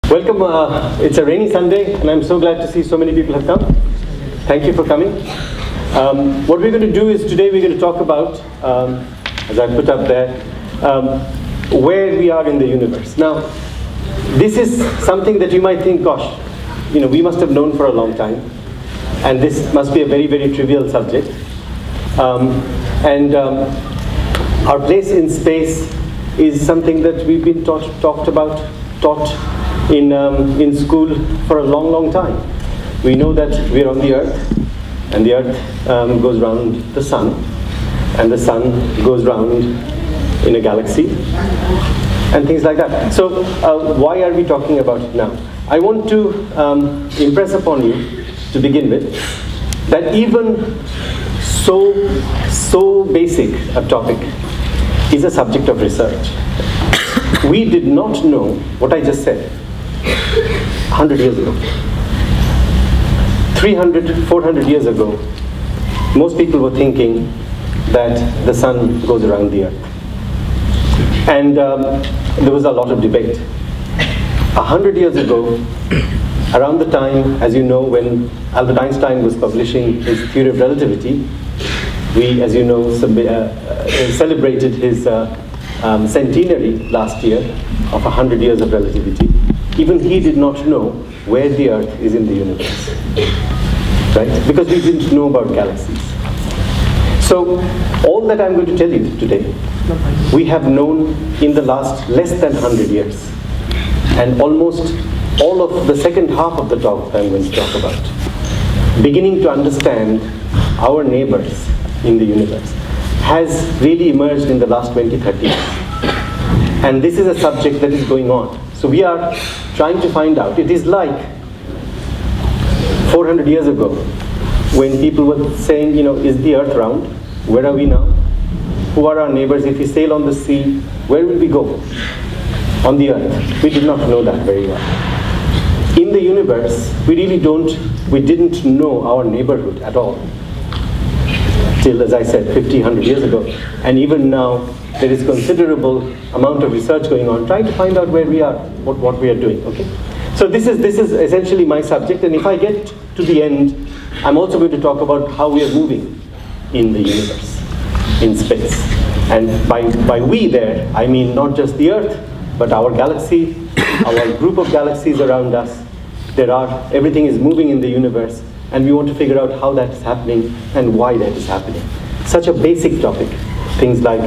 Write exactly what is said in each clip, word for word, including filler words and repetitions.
Welcome. Uh, it's a rainy Sunday, and I'm so glad to see so many people have come. Thank you for coming. Um, what we're going to do is today we're going to talk about, um, as I put up there, um, where we are in the universe. Now, this is something that you might think, gosh, you know, we must have known for a long time, and this must be a very, very trivial subject. Um, and um, our place in space is something that we've been taught, talked about, taught in, um, in school for a long, long time. We know that we're on the Earth, and the Earth um, goes around the Sun, and the Sun goes round in a galaxy, and things like that. So uh, why are we talking about it now? I want to um, impress upon you, to begin with, that even so, so basic a topic is a subject of research. We did not know what I just said one hundred years ago. three hundred, four hundred years ago, most people were thinking that the Sun goes around the Earth. And um, there was a lot of debate. one hundred years ago, around the time, as you know, when Albert Einstein was publishing his theory of relativity, we, as you know, uh, uh, celebrated his uh, um, centenary last year of one hundred years of relativity. Even he did not know where the Earth is in the universe, right? Because we didn't know about galaxies. So all that I'm going to tell you today, we have known in the last less than one hundred years. And almost all of the second half of the talk I'm going to talk about, beginning to understand our neighbors in the universe, has really emerged in the last twenty, thirty years. And this is a subject that is going on. So we are trying to find out. It is like four hundred years ago, when people were saying, you know, is the Earth round? Where are we now? Who are our neighbors? If we sail on the sea, where will we go? On the Earth. We did not know that very well. In the universe, we really don't, we didn't know our neighborhood at all. Till, as I said, fifty, one hundred years ago. And even now, there is considerable amount of research going on, trying to find out where we are, what, what we are doing, okay? So this is, this is essentially my subject, and if I get to the end, I'm also going to talk about how we are moving in the universe, in space. And by, by we there, I mean not just the Earth, but our galaxy, our group of galaxies around us. There are, everything is moving in the universe, and we want to figure out how that is happening and why that is happening. Such a basic topic, things like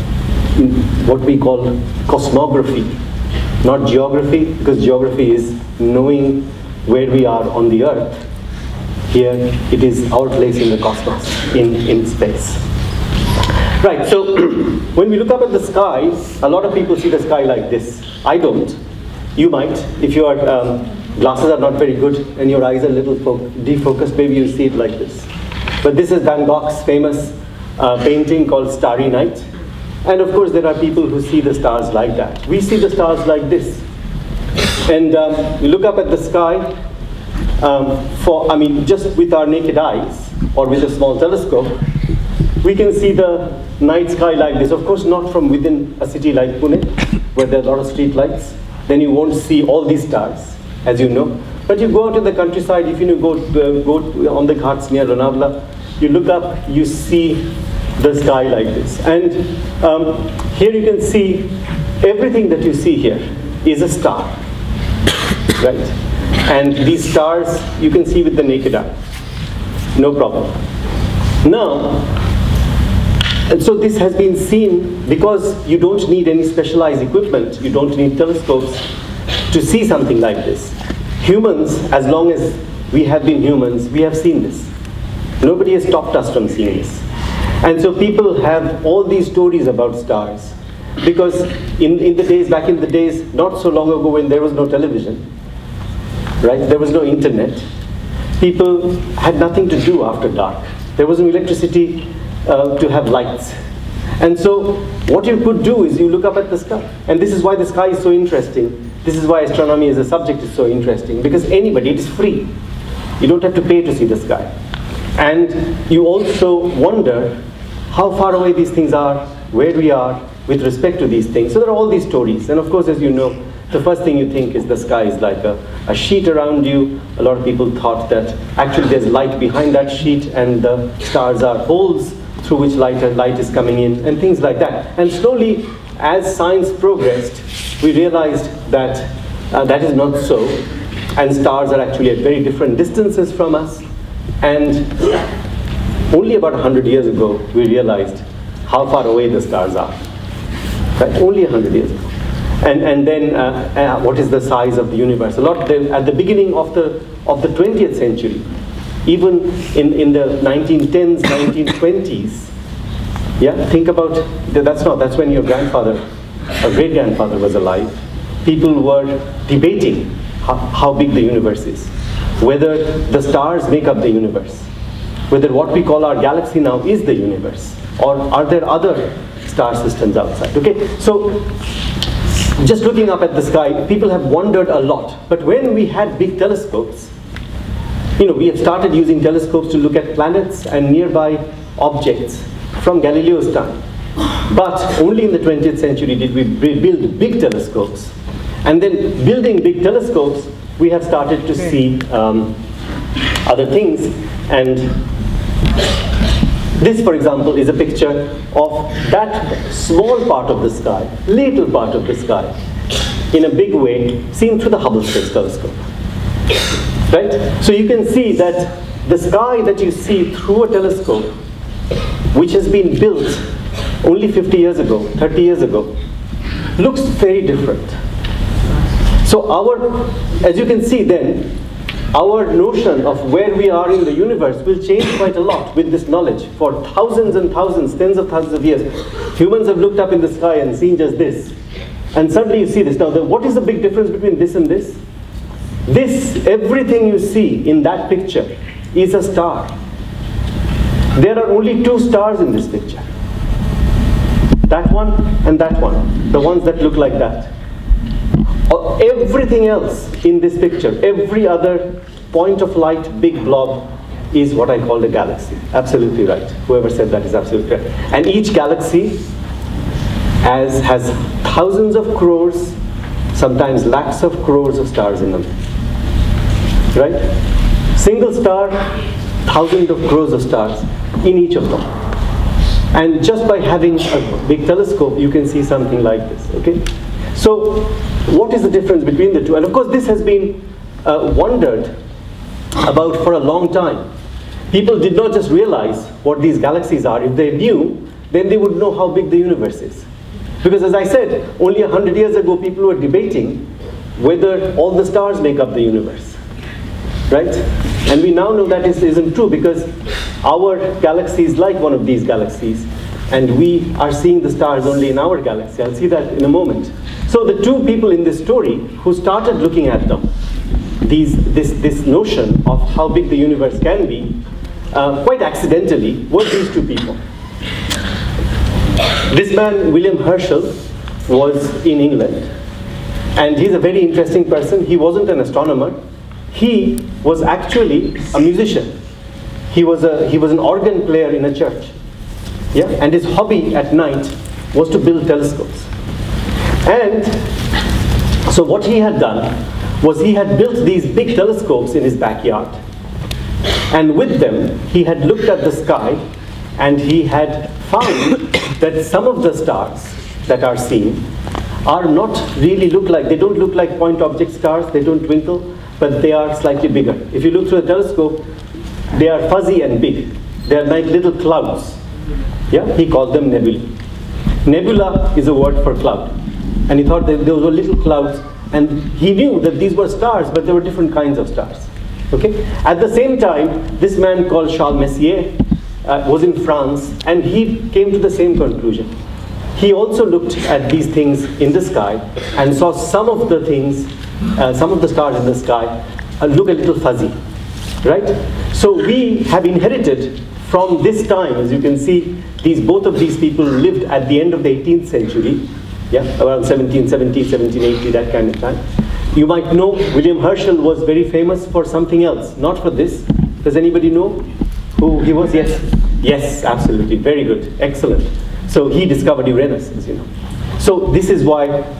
what we call cosmography, not geography, because geography is knowing where we are on the Earth. Here, it is our place in the cosmos, in, in space. Right, so when we look up at the sky, a lot of people see the sky like this. I don't. You might. If your um, glasses are not very good and your eyes are a little defocused, maybe you see it like this. But this is Van Gogh's famous uh, painting called Starry Night. And of course, there are people who see the stars like that. We see the stars like this. And um, we look up at the sky, um, for, I mean, just with our naked eyes, or with a small telescope, we can see the night sky like this. Of course, not from within a city like Pune, where there are a lot of street lights. Then you won't see all these stars, as you know. But you go out in the countryside, if you go, uh, go on the ghats near Lonavala, you look up, you see the sky like this. And um, here you can see everything that you see here is a star, right? And these stars you can see with the naked eye, no problem. Now, and so this has been seen because you don't need any specialized equipment, you don't need telescopes to see something like this. Humans, as long as we have been humans, we have seen this. Nobody has stopped us from seeing this. And so people have all these stories about stars. Because in, in the days, back in the days, not so long ago when there was no television, right? There was no internet. People had nothing to do after dark. There was no electricity uh, to have lights. And so what you could do is you look up at the sky. And this is why the sky is so interesting. This is why astronomy as a subject is so interesting. Because anybody, it is free. You don't have to pay to see the sky. And you also wonder how far away these things are, where we are with respect to these things. So there are all these stories. And of course, as you know, the first thing you think is the sky is like a, a sheet around you. A lot of people thought that actually there's light behind that sheet and the stars are holes through which light and light is coming in and things like that. And slowly, as science progressed, we realized that uh, that is not so, and stars are actually at very different distances from us. And only about one hundred years ago, we realized how far away the stars are. Right? Only one hundred years ago. And, and then uh, uh, what is the size of the universe? A lot the, at the beginning of the, of the twentieth century, even in, in the nineteen tens, nineteen twenties, yeah, think about, that's not, that's when your grandfather, or great-grandfather was alive. People were debating how, how big the universe is, whether the stars make up the universe, whether what we call our galaxy now is the universe, or are there other star systems outside. Okay, so just looking up at the sky, people have wondered a lot. But when we had big telescopes, you know, we have started using telescopes to look at planets and nearby objects from Galileo's time. But only in the twentieth century did we build big telescopes. And then building big telescopes, we have started to see um, other things. And this, for example, is a picture of that small part of the sky, little part of the sky, in a big way, seen through the Hubble Space Telescope. Right? So you can see that the sky that you see through a telescope, which has been built only fifty years ago, thirty years ago, looks very different. So our, as you can see then, our notion of where we are in the universe will change quite a lot with this knowledge. For thousands and thousands, tens of thousands of years, humans have looked up in the sky and seen just this. And suddenly you see this. Now, the, what is the big difference between this and this? This, everything you see in that picture is a star. There are only two stars in this picture. That one and that one, the ones that look like that. Everything else in this picture, every other point of light, big blob, is what I call a galaxy. Absolutely right. Whoever said that is absolutely right. And each galaxy has, has thousands of crores, sometimes lakhs of crores of stars in them. Right? Single star, thousands of crores of stars in each of them. And just by having a big telescope, you can see something like this. Okay? So, what is the difference between the two? And of course, this has been uh, wondered about for a long time. People did not just realize what these galaxies are. If they knew, then they would know how big the universe is. Because as I said, only a hundred years ago, people were debating whether all the stars make up the universe. Right? And we now know that is, isn't true, because our galaxy is like one of these galaxies, and we are seeing the stars only in our galaxy. I'll see that in a moment. So the two people in this story who started looking at them, these, this, this notion of how big the universe can be, uh, quite accidentally, were these two people. This man, William Herschel, was in England, and he's a very interesting person. He wasn't an astronomer. He was actually a musician. He was, a, he was an organ player in a church. Yeah? And his hobby at night was to build telescopes. And so what he had done was he had built these big telescopes in his backyard. And with them, he had looked at the sky, and he had found that some of the stars that are seen are not really look like, they don't look like point object stars, they don't twinkle, but they are slightly bigger. If you look through a telescope, they are fuzzy and big. They are like little clouds. Yeah, he called them nebulae. Nebula is a word for cloud. And he thought that those were little clouds, and he knew that these were stars, but there were different kinds of stars. Okay? At the same time, this man called Charles Messier uh, was in France, and he came to the same conclusion. He also looked at these things in the sky and saw some of the things, uh, some of the stars in the sky uh, look a little fuzzy, right? So we have inherited from this time, as you can see, these both of these people lived at the end of the eighteenth century, yeah, around seventeen seventy, seventeen eighty, that kind of time. You might know William Herschel was very famous for something else, not for this. Does anybody know who he was? Yes, yes, absolutely, very good, excellent. So he discovered Uranus, as you know. So this is why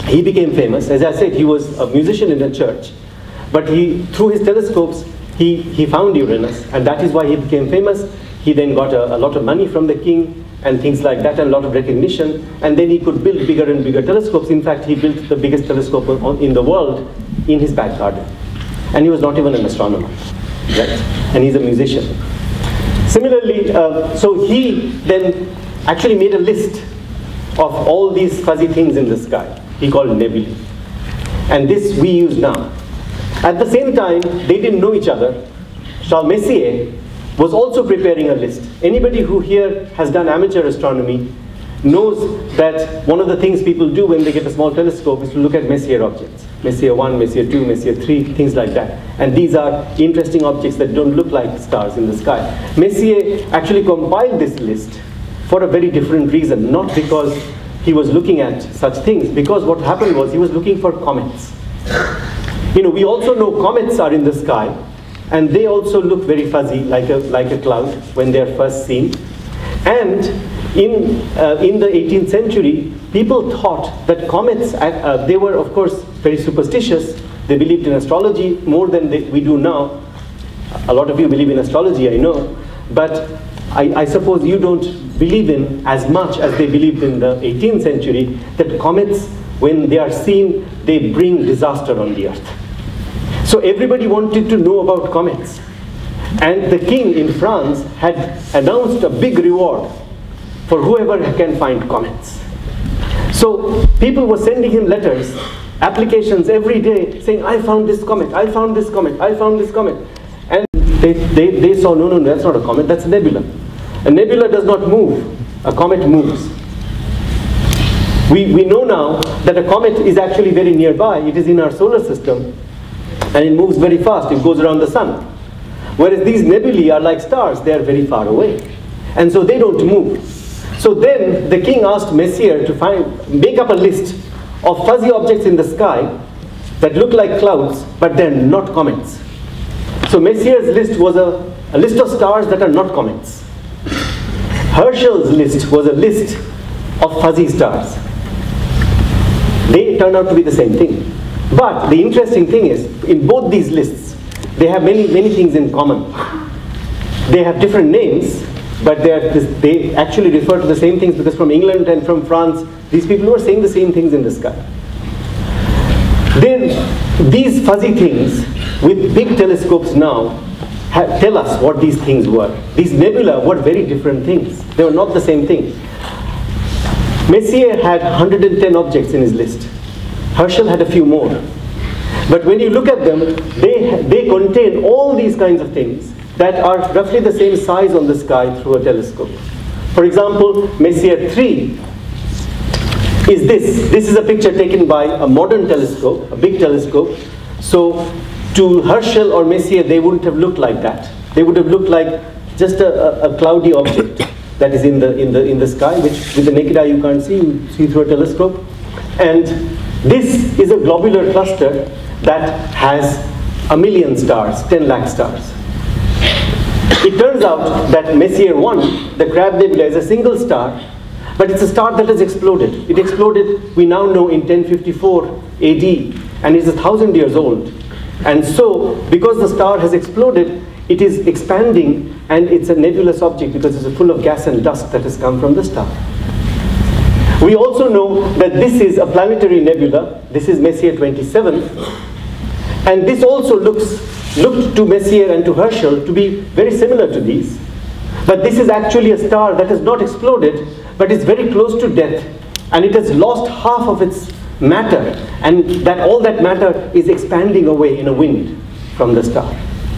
he became famous. As I said, he was a musician in a church. But he, through his telescopes, he, he found Uranus, and that is why he became famous. He then got a, a lot of money from the king and things like that, and a lot of recognition, and then he could build bigger and bigger telescopes. In fact, he built the biggest telescope on, in the world in his back garden. And he was not even an astronomer, right? And he's a musician. Similarly, uh, so he then actually made a list of all these fuzzy things in the sky. He called nebulae. And this we use now. At the same time, they didn't know each other. Charles Messier was also preparing a list. Anybody who here has done amateur astronomy knows that one of the things people do when they get a small telescope is to look at Messier objects. Messier one, Messier two, Messier three, things like that. And these are interesting objects that don't look like stars in the sky. Messier actually compiled this list for a very different reason, not because he was looking at such things, because what happened was he was looking for comets. You know, we also know comets are in the sky, and they also look very fuzzy, like a, like a cloud, when they are first seen. And in, uh, in the eighteenth century, people thought that comets, uh, they were of course very superstitious. They believed in astrology more than they, we do now. A lot of you believe in astrology, I know, but I, I suppose you don't believe in as much as they believed in the eighteenth century, that comets, when they are seen, they bring disaster on the earth. So everybody wanted to know about comets. And the king in France had announced a big reward for whoever can find comets. So people were sending him letters, applications every day, saying, I found this comet, I found this comet, I found this comet. And they, they, they saw, no, no, no, that's not a comet, that's a nebula. A nebula does not move, a comet moves. We, we know now that a comet is actually very nearby. It is in our solar system, and it moves very fast. It goes around the sun. Whereas these nebulae are like stars. They are very far away. And so they don't move. So then the king asked Messier to find, make up a list of fuzzy objects in the sky that look like clouds, but they're not comets. So Messier's list was a, a list of stars that are not comets. Herschel's list was a list of fuzzy stars. They turned out to be the same thing. But the interesting thing is, in both these lists, they have many, many things in common. They have different names, but they, are, they actually refer to the same things, because from England and from France, these people were saying the same things in the sky. Then, these fuzzy things, with big telescopes now, have, tell us what these things were. These nebula were very different things. They were not the same thing. Messier had one hundred ten objects in his list. Herschel had a few more. But when you look at them, they, they contain all these kinds of things that are roughly the same size on the sky through a telescope. For example, Messier three is this. This is a picture taken by a modern telescope, a big telescope. So to Herschel or Messier, they wouldn't have looked like that. They would have looked like just a, a, a cloudy object that is in the, in, the, in the sky, which with the naked eye you can't see, you see through a telescope. And this is a globular cluster that has a million stars, ten lakh stars. It turns out that Messier one, the Crab Nebula, is a single star, but it's a star that has exploded. It exploded, we now know, in ten fifty-four A D, and is a thousand years old. And so, because the star has exploded, it is expanding, and it's a nebulous object because it's full of gas and dust that has come from the star. We also know that this is a planetary nebula. This is Messier twenty-seven. And this also looks, looked to Messier and to Herschel to be very similar to these. But this is actually a star that has not exploded, but is very close to death. And it has lost half of its matter. And that all that matter is expanding away in a wind from the star.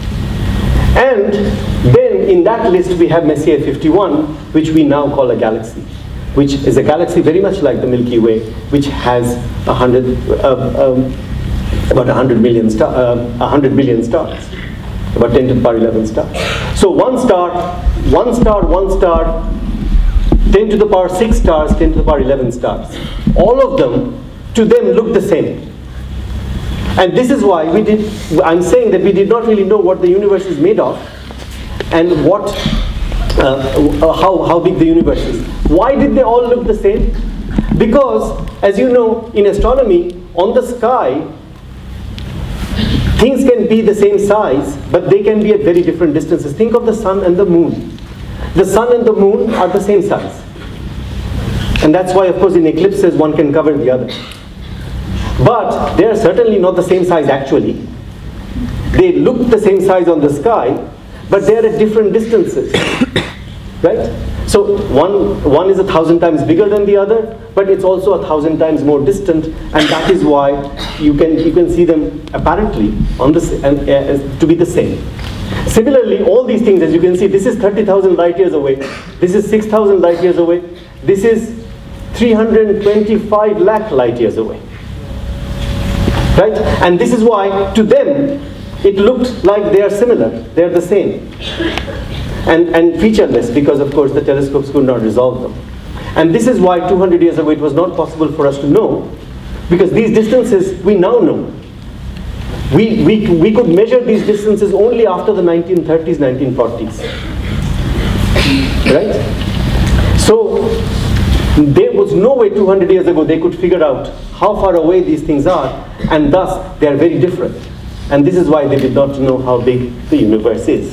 And then in that list we have Messier fifty-one, which we now call a galaxy, which is a galaxy very much like the Milky Way, which has a hundred, uh, um, about a hundred million star, uh, a hundred billion stars, about ten to the power eleven stars. So one star, one star, one star, ten to the power six stars, ten to the power eleven stars. All of them, to them, look the same. And this is why we did, I'm saying that we did not really know what the universe is made of and what, uh, how, how big the universe is. Why did they all look the same? Because, as you know, in astronomy, on the sky, things can be the same size, but they can be at very different distances. Think of the sun and the moon. The sun and the moon are the same size. And that's why, of course, in eclipses, one can cover the other. But they are certainly not the same size actually. They look the same size on the sky, but they are at different distances. Right? So one, one is a thousand times bigger than the other, but it's also a thousand times more distant, and that is why you can, you can see them apparently on this, and, uh, to be the same. Similarly, all these things, as you can see, this is thirty thousand light years away, this is six thousand light years away, this is three hundred twenty-five lakh light years away. Right? And this is why, to them, it looked like they are similar, they are the same. And, and featureless, because of course the telescopes could not resolve them. And this is why two hundred years ago it was not possible for us to know, because these distances we now know. We, we, we could measure these distances only after the nineteen thirties, nineteen forties. Right? So there was no way two hundred years ago they could figure out how far away these things are, and thus they are very different. And this is why they did not know how big the universe is.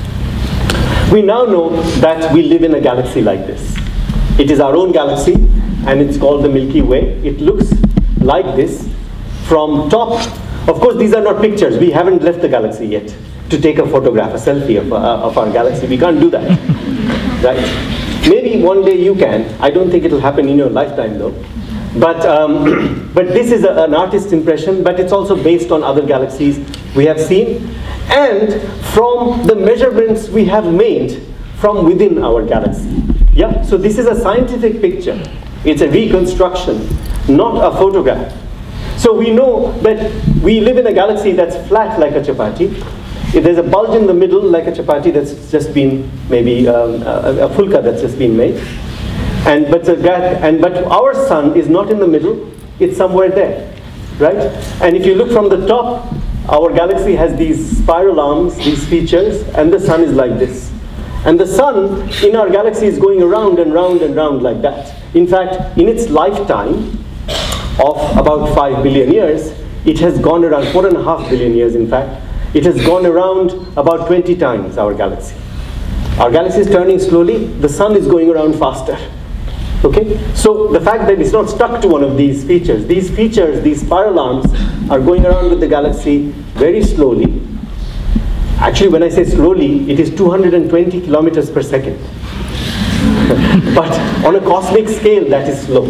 We now know that we live in a galaxy like this. It is our own galaxy, and it's called the Milky Way. It looks like this from top. Of course, these are not pictures. We haven't left the galaxy yet to take a photograph, a selfie of, uh, of our galaxy. We can't do that. Right? Maybe one day you can. I don't think it'll happen in your lifetime, though. But, um, but this is a, an artist's impression, but it's also based on other galaxies we have seen, and from the measurements we have made from within our galaxy. Yeah? So this is a scientific picture. It's a reconstruction, not a photograph. So we know that we live in a galaxy that's flat like a chapati. If there's a bulge in the middle like a chapati that's just been maybe um, a, a fulka that's just been made. And but, the, and but our sun is not in the middle, it's somewhere there, right? And if you look from the top, our galaxy has these spiral arms, these features, and the sun is like this. And the sun in our galaxy is going around and round and round like that. In fact, in its lifetime of about five billion years, it has gone around, four and a half billion years in fact, it has gone around about twenty times our galaxy. Our galaxy is turning slowly, the sun is going around faster. Okay? So the fact that it's not stuck to one of these features, these features, these spiral arms, are going around with the galaxy very slowly. Actually, when I say slowly, it is two hundred twenty kilometers per second. But on a cosmic scale, that is slow.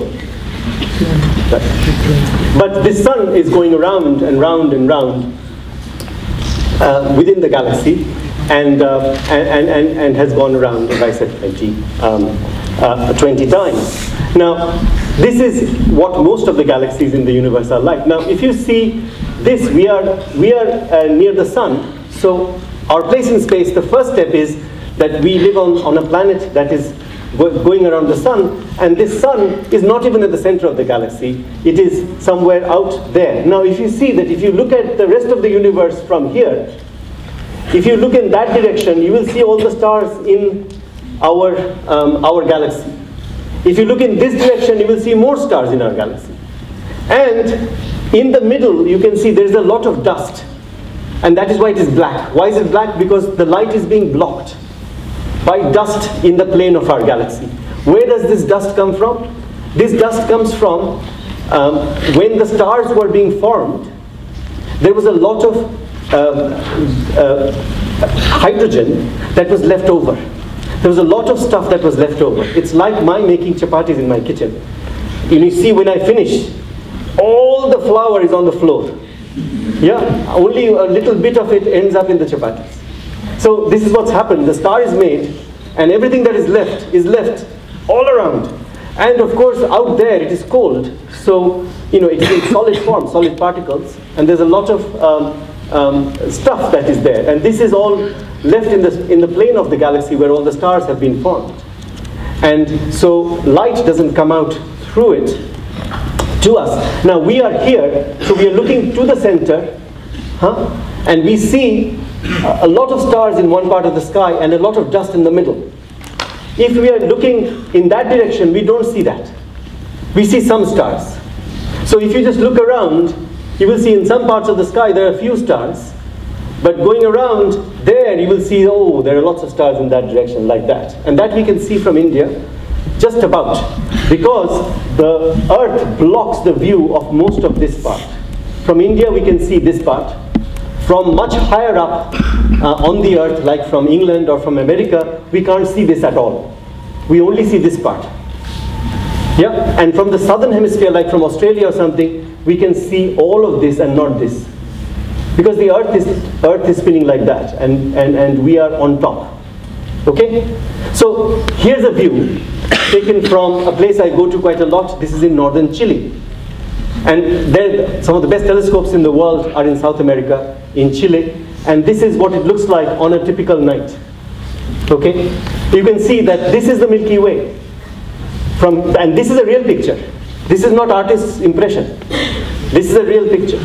Right. But this sun is going around and round and round uh, within the galaxy, and, uh, and, and, and has gone around, as I said, twenty, um, uh, twenty times. Now, this is what most of the galaxies in the universe are like. Now, if you see this, we are, we are uh, near the sun. So our place in space, the first step is that we live on, on a planet that is going around the sun, and this sun is not even at the center of the galaxy. It is somewhere out there. Now, if you see that, if you look at the rest of the universe from here, if you look in that direction, you will see all the stars in our, um, our galaxy. If you look in this direction, you will see more stars in our galaxy. And in the middle, you can see there's a lot of dust. And that is why it is black. Why is it black? Because the light is being blocked by dust in the plane of our galaxy. Where does this dust come from? This dust comes from um, when the stars were being formed, there was a lot of um, uh, hydrogen that was left over. There was a lot of stuff that was left over. It's like my making chapatis in my kitchen. And you see when I finish, all the flour is on the floor. Yeah, only a little bit of it ends up in the chapatis. So this is what's happened. The star is made, and everything that is left is left all around. And of course, out there it is cold. So, you know, it's in solid form, solid particles, and there's a lot of um, um, stuff that is there. And this is all left in the, in the plane of the galaxy where all the stars have been formed. And so light doesn't come out through it to us. Now we are here, so we are looking to the center, huh? And we see a lot of stars in one part of the sky and a lot of dust in the middle. If we are looking in that direction, we don't see that. we see some stars. So if you just look around, you will see in some parts of the sky there are a few stars. But going around there, you will see, oh, there are lots of stars in that direction, like that. And that we can see from India, just about. Because the Earth blocks the view of most of this part. From India, we can see this part. From much higher up uh, on the Earth, like from England or from America, we can't see this at all. We only see this part. Yeah? And from the southern hemisphere, like from Australia or something, we can see all of this and not this. Because the Earth is, Earth is spinning like that, and, and, and we are on top. Okay? So here's a view taken from a place I go to quite a lot. This is in northern Chile. And there, some of the best telescopes in the world are in South America, in Chile. And this is what it looks like on a typical night. Okay? You can see that this is the Milky Way. From, and this is a real picture. This is not artist's impression. This is a real picture.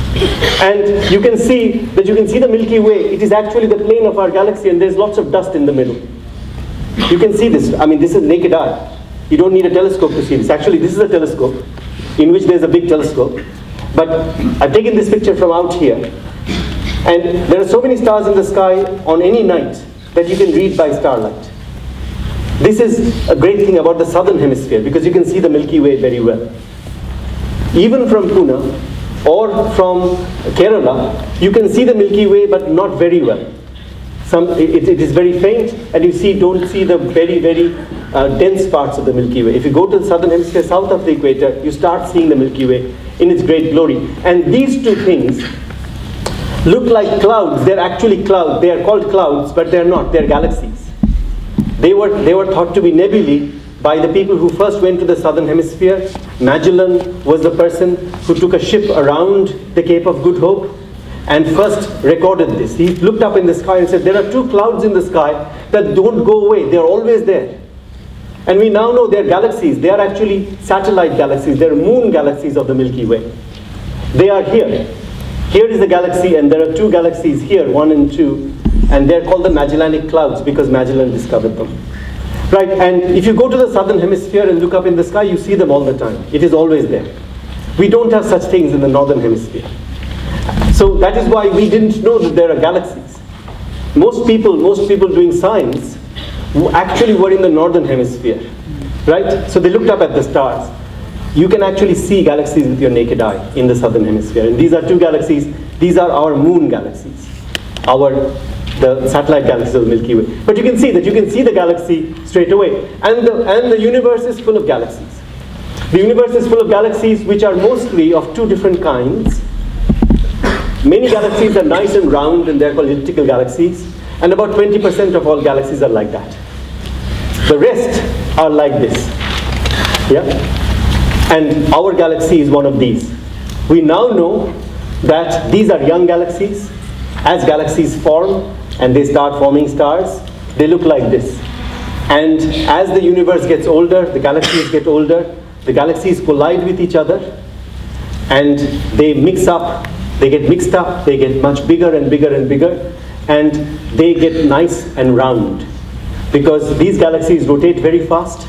And you can see that you can see the Milky Way. It is actually the plane of our galaxy, and there's lots of dust in the middle. You can see this. I mean, this is naked eye. You don't need a telescope to see this. Actually, this is a telescope in which there's a big telescope. But I've taken this picture from out here. And there are so many stars in the sky on any night that you can read by starlight. This is a great thing about the southern hemisphere, because you can see the Milky Way very well. Even from Pune or from Kerala, you can see the Milky Way, but not very well. Some, it, it is very faint, and you see, don't see the very, very uh, dense parts of the Milky Way. If you go to the southern hemisphere, south of the equator, you start seeing the Milky Way in its great glory. And these two things look like clouds. They're actually clouds. They are called clouds, but they're not. They're galaxies. They were, they were thought to be nebulae by the people who first went to the southern hemisphere. Magellan was the person who took a ship around the Cape of Good Hope and first recorded this. He looked up in the sky and said, there are two clouds in the sky that don't go away. They're always there. And we now know they're galaxies. They are actually satellite galaxies. They're moon galaxies of the Milky Way. They are here. Here is the galaxy, and there are two galaxies here, one and two, and they're called the Magellanic Clouds because Magellan discovered them. Right, and if you go to the southern hemisphere and look up in the sky, you see them all the time. It is always there. We don't have such things in the northern hemisphere. So that is why we didn't know that there are galaxies. Most people, most people doing science actually were in the northern hemisphere, right? So they looked up at the stars. You can actually see galaxies with your naked eye in the southern hemisphere. And these are two galaxies. These are our moon galaxies, our the satellite galaxies of the Milky Way. But you can see that you can see the galaxy straight away. And the, and the universe is full of galaxies. The universe is full of galaxies which are mostly of two different kinds. Many galaxies are nice and round, and they're called elliptical galaxies. And about twenty percent of all galaxies are like that. The rest are like this. Yeah? And our galaxy is one of these. We now know that these are young galaxies. As galaxies form and they start forming stars, they look like this. And as the universe gets older, the galaxies get older, the galaxies collide with each other, and they mix up, they get mixed up, they get much bigger and bigger and bigger, and they get nice and round. Because these galaxies rotate very fast,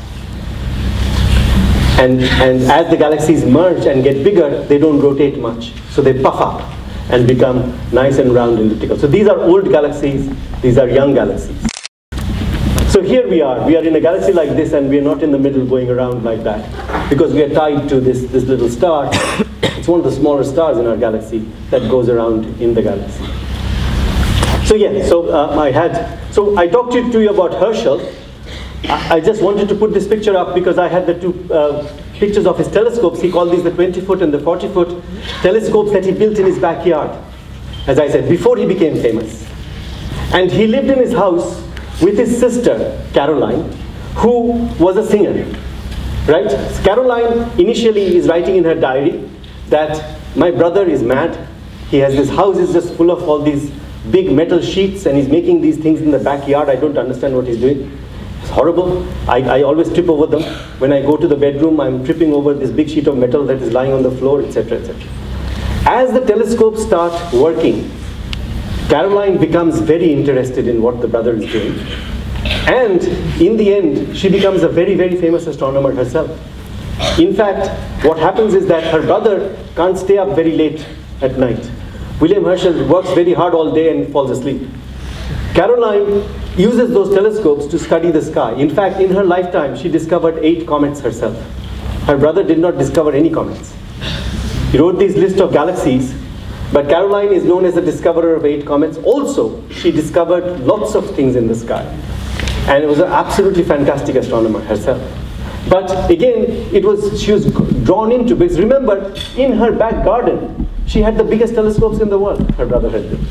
and, and as the galaxies merge and get bigger, they don't rotate much. So they puff up and become nice and round and elliptical. So these are old galaxies, these are young galaxies. So here we are, we are in a galaxy like this, and we are not in the middle going around like that, because we are tied to this, this little star. It's one of the smaller stars in our galaxy that goes around in the galaxy. So yeah, so uh, I had, so I talked to you about Herschel. I, I just wanted to put this picture up because I had the two uh, pictures of his telescopes. He called these the twenty foot and the forty foot telescopes that he built in his backyard, as I said, before he became famous. And he lived in his house with his sister, Caroline, who was a singer, right? So Caroline initially is writing in her diary that my brother is mad. He has this house is just full of all these big metal sheets, and he's making these things in the backyard. I don't understand what he's doing. It's horrible. I, I always trip over them. When I go to the bedroom, I'm tripping over this big sheet of metal that is lying on the floor, et cetera, et cetera. As the telescopes start working, Caroline becomes very interested in what the brother is doing. And in the end, she becomes a very, very famous astronomer herself. In fact, what happens is that her brother can't stay up very late at night. William Herschel works very hard all day and falls asleep. Caroline uses those telescopes to study the sky. In fact, in her lifetime, she discovered eight comets herself. Her brother did not discover any comets. He wrote these list of galaxies, but Caroline is known as the discoverer of eight comets. Also, she discovered lots of things in the sky. And it was an absolutely fantastic astronomer herself. But again, it was, she was drawn into, because remember, in her back garden, she had the biggest telescopes in the world, her brother had built.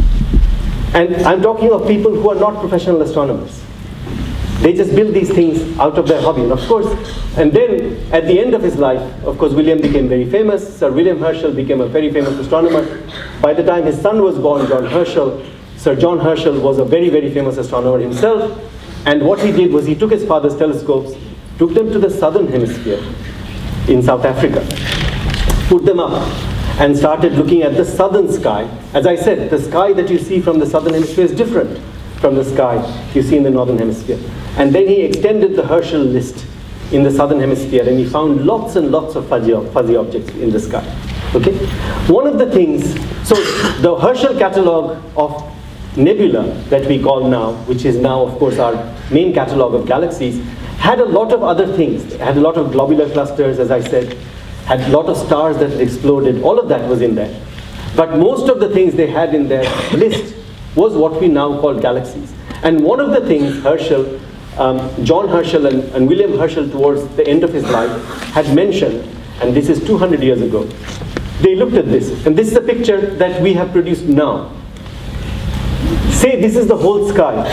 And I'm talking of people who are not professional astronomers. They just build these things out of their hobby. And of course, and then at the end of his life, of course, William became very famous. Sir William Herschel became a very famous astronomer. By the time his son was born, John Herschel, Sir John Herschel was a very, very famous astronomer himself. And what he did was he took his father's telescopes, took them to the southern hemisphere in South Africa, put them up, and started looking at the southern sky. As I said, the sky that you see from the southern hemisphere is different from the sky you see in the northern hemisphere. And then he extended the Herschel list in the southern hemisphere, and he found lots and lots of fuzzy, fuzzy objects in the sky. Okay? One of the things, so the Herschel catalog of nebula that we call now, which is now of course our main catalog of galaxies, had a lot of other things. It had a lot of globular clusters, as I said, had a lot of stars that exploded. All of that was in there. But most of the things they had in their list was what we now call galaxies. And one of the things Herschel, um, John Herschel and, and William Herschel towards the end of his life had mentioned, and this is two hundred years ago, they looked at this. And this is a picture that we have produced now. Say this is the whole sky.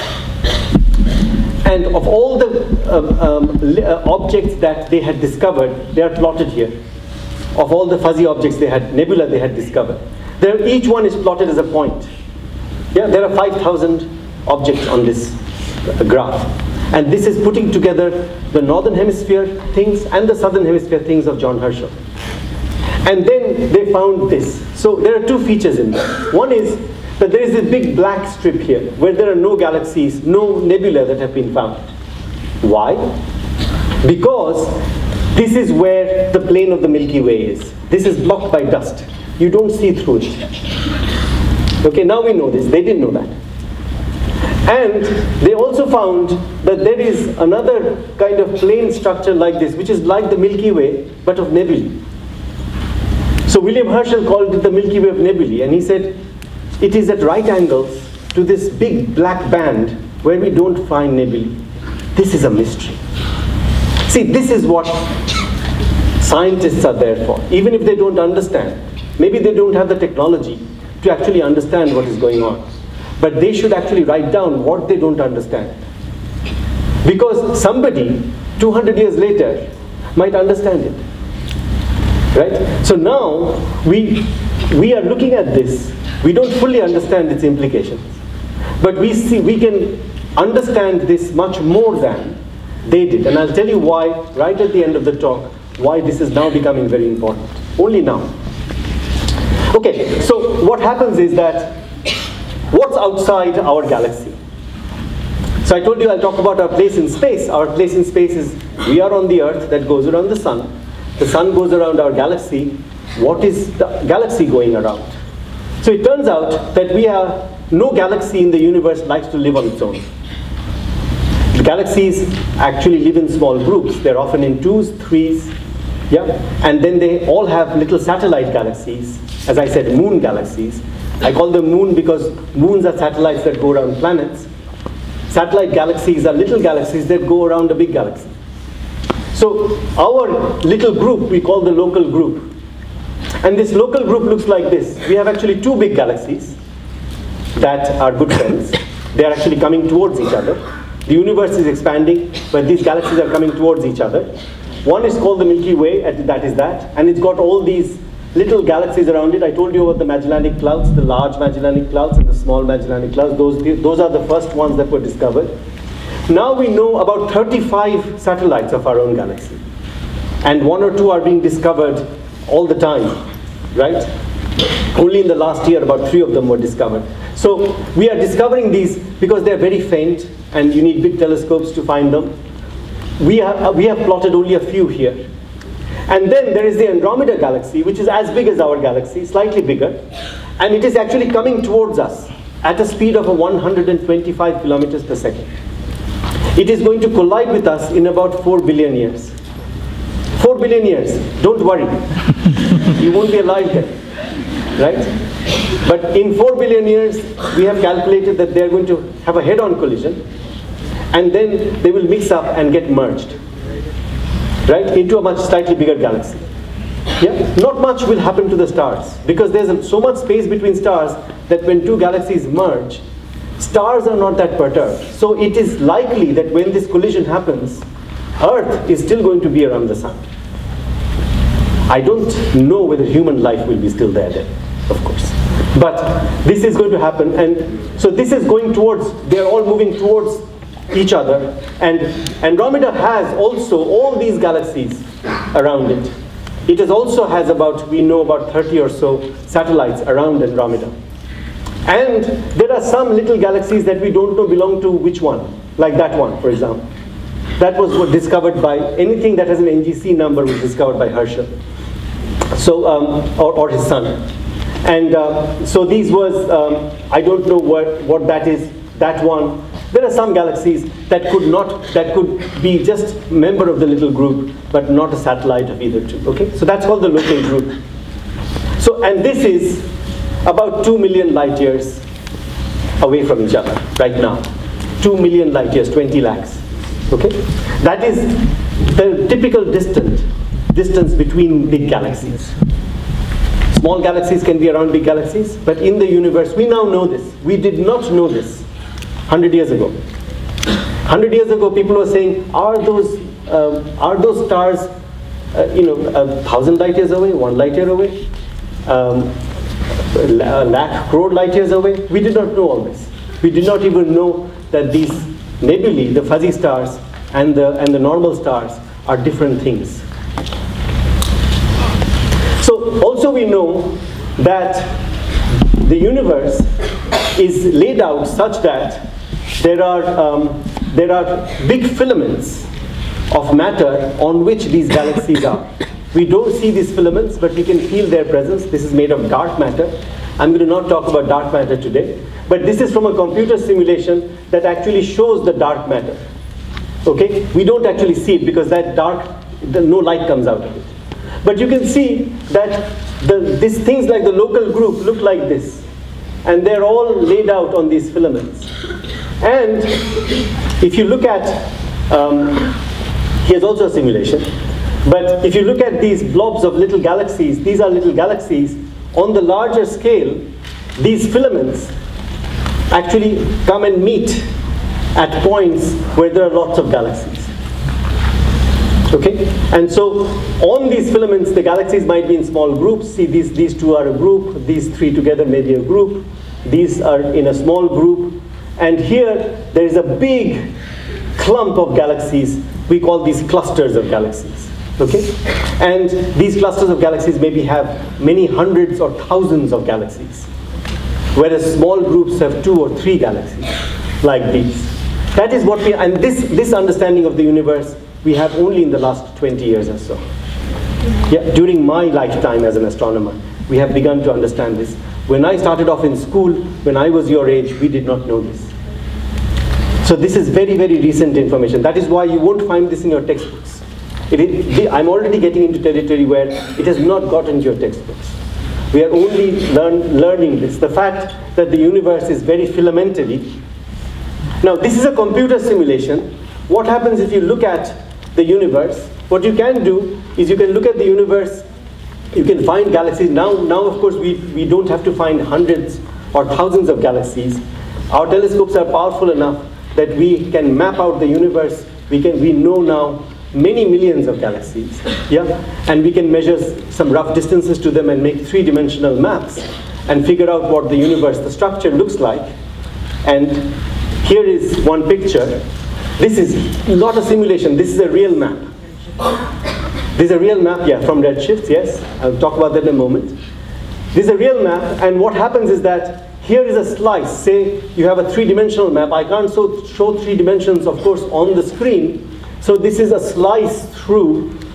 And of all the um, um, uh, objects that they had discovered, they are plotted here. Of all the fuzzy objects they had, nebula they had discovered. There, each one is plotted as a point. Yeah, there are five thousand objects on this uh, graph. And this is putting together the northern hemisphere things and the southern hemisphere things of John Herschel. And then they found this. So there are two features in there. One is that there is this big black strip here where there are no galaxies, no nebula that have been found. Why? Because this is where the plane of the Milky Way is. This is blocked by dust. You don't see through it. Okay, now we know this. They didn't know that. And they also found that there is another kind of plane structure like this, which is like the Milky Way, but of nebulae. So William Herschel called it the Milky Way of nebulae, and he said, it is at right angles to this big black band where we don't find nebulae. This is a mystery. See, this is what scientists are there for. Even if they don't understand, maybe they don't have the technology to actually understand what is going on. But they should actually write down what they don't understand. Because somebody, two hundred years later, might understand it. Right? So now, we, we are looking at this. We don't fully understand its implications. But we see, we can understand this much more than they did. And I'll tell you why, right at the end of the talk, why this is now becoming very important. Only now. Okay, so what happens is that, what's outside our galaxy? So I told you I'll talk about our place in space. Our place in space is, we are on the Earth that goes around the sun. The sun goes around our galaxy. What is the galaxy going around? So it turns out that we have, no galaxy in the universe likes to live on its own. The galaxies actually live in small groups. They're often in twos, threes, yeah? And then they all have little satellite galaxies. As I said, moon galaxies. I call them moon because moons are satellites that go around planets. Satellite galaxies are little galaxies that go around a big galaxy. So our little group, we call the local group. And this local group looks like this. We have actually two big galaxies that are good friends. They are actually coming towards each other. The universe is expanding, but these galaxies are coming towards each other. One is called the Milky Way, that is that, and it's got all these little galaxies around it. I told you about the Magellanic Clouds, the large Magellanic Clouds and the small Magellanic Clouds. Those, those are the first ones that were discovered. Now we know about thirty-five satellites of our own galaxy. And one or two are being discovered all the time, right? Only in the last year, about three of them were discovered. So we are discovering these because they're very faint and you need big telescopes to find them. We have, we have plotted only a few here. And then there is the Andromeda galaxy, which is as big as our galaxy, slightly bigger. And it is actually coming towards us at a speed of one hundred twenty-five kilometers per second. It is going to collide with us in about four billion years. four billion years, don't worry. You won't be alive then, right? But in four billion years, we have calculated that they're going to have a head-on collision, and then they will mix up and get merged, right, into a much slightly bigger galaxy. Yeah, not much will happen to the stars, because there's so much space between stars that when two galaxies merge, stars are not that perturbed. So it is likely that when this collision happens, Earth is still going to be around the sun. I don't know whether human life will be still there then, of course. But this is going to happen, and so this is going towards, they're all moving towards each other. And Andromeda has also all these galaxies around it. It is also has about, we know about thirty or so satellites around Andromeda. And there are some little galaxies that we don't know belong to which one, like that one, for example. That was what discovered by, anything that has an N G C number was discovered by Herschel. So, um, or, or his son. And uh, so these was, um, I don't know what, what that is, that one. There are some galaxies that could not, that could be just member of the little group, but not a satellite of either two, okay? So that's called the local group. So, and this is about two million light years away from each other right now. two million light years, twenty lakhs, okay? That is the typical distant, distance between big galaxies. Small galaxies can be around big galaxies, but in the universe, we now know this. We did not know this one hundred years ago. one hundred years ago, people were saying, are those, uh, are those stars, uh, you know, a thousand light years away, one light year away, um, a lakh crore light years away? We did not know all this. We did not even know that these nebulae, the fuzzy stars, and the, and the normal stars are different things. So also we know that the universe is laid out such that there are, um, there are big filaments of matter on which these galaxies are. We don't see these filaments, but we can feel their presence. This is made of dark matter. I'm going to not talk about dark matter today, but this is from a computer simulation that actually shows the dark matter. Okay? We don't actually see it because that dark, the, no light comes out of it. But you can see that the, these things like the local group look like this. And they're all laid out on these filaments. And if you look at, um, here's also a simulation, but if you look at these blobs of little galaxies, these are little galaxies, on the larger scale, these filaments actually come and meet at points where there are lots of galaxies. Okay? And so on these filaments, the galaxies might be in small groups. See, these, these two are a group, these three together may be a group, these are in a small group, and here there is a big clump of galaxies. We call these clusters of galaxies. Okay? And these clusters of galaxies maybe have many hundreds or thousands of galaxies, whereas small groups have two or three galaxies, like these. That is what we, and this, this understanding of the universe we have only in the last twenty years or so. Yeah, during my lifetime as an astronomer, we have begun to understand this. When I started off in school, when I was your age, we did not know this. So this is very, very recent information. That is why you won't find this in your textbooks. It is, I'm already getting into territory where it has not got into your textbooks. We are only learn, learning this. The fact that the universe is very filamentary. Now this is a computer simulation. What happens if you look at the universe? What you can do is you can look at the universe, you can find galaxies. Now, now of course, we, we don't have to find hundreds or thousands of galaxies. Our telescopes are powerful enough that we can map out the universe. We, can, we know now many millions of galaxies. Yeah? And we can measure some rough distances to them and make three-dimensional maps and figure out what the universe, the structure looks like. And here is one picture. This is not a simulation, this is a real map. This is a real map, yeah, from Redshift, yes. I'll talk about that in a moment. This is a real map, and what happens is that here is a slice. Say you have a three-dimensional map. I can't so show three dimensions, of course, on the screen. So this is a slice through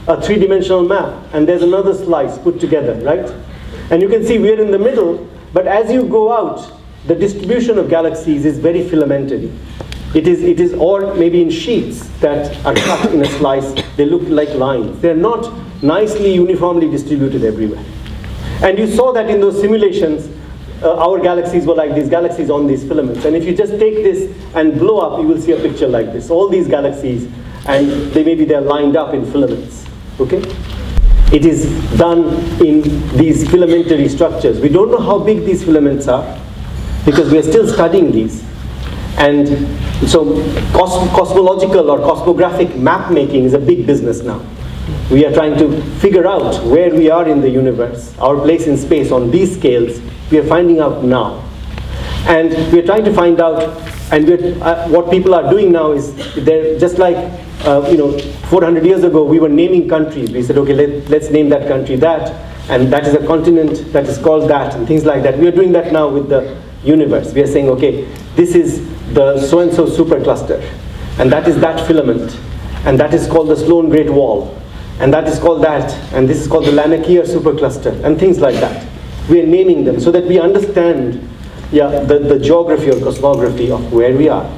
a three-dimensional map, and there's another slice put together, right? And you can see we're in the middle, but as you go out, the distribution of galaxies is very filamentary. It is, it is, or maybe in sheets that are cut in a slice, they look like lines. They're not nicely, uniformly distributed everywhere. And you saw that in those simulations, uh, our galaxies were like these galaxies on these filaments. And if you just take this and blow up, you will see a picture like this. All these galaxies, and they maybe they're lined up in filaments, okay? It is done in these filamentary structures. We don't know how big these filaments are, because we are still studying these. And so cos cosmological or cosmographic map making is a big business now. We are trying to figure out where we are in the universe, our place in space on these scales. We are finding out now. And we are trying to find out, and we're, uh, what people are doing now is, they're just like, uh, you know, four hundred years ago, we were naming countries. We said, okay, let, let's name that country that, and that is a continent that is called that, and things like that. We are doing that now with the universe. We are saying, okay, this is the so-and-so supercluster, and that is that filament, and that is called the Sloan Great Wall, and that is called that, and this is called the Lanakear supercluster, and things like that. We are naming them so that we understand, yeah, the, the geography or cosmography of where we are.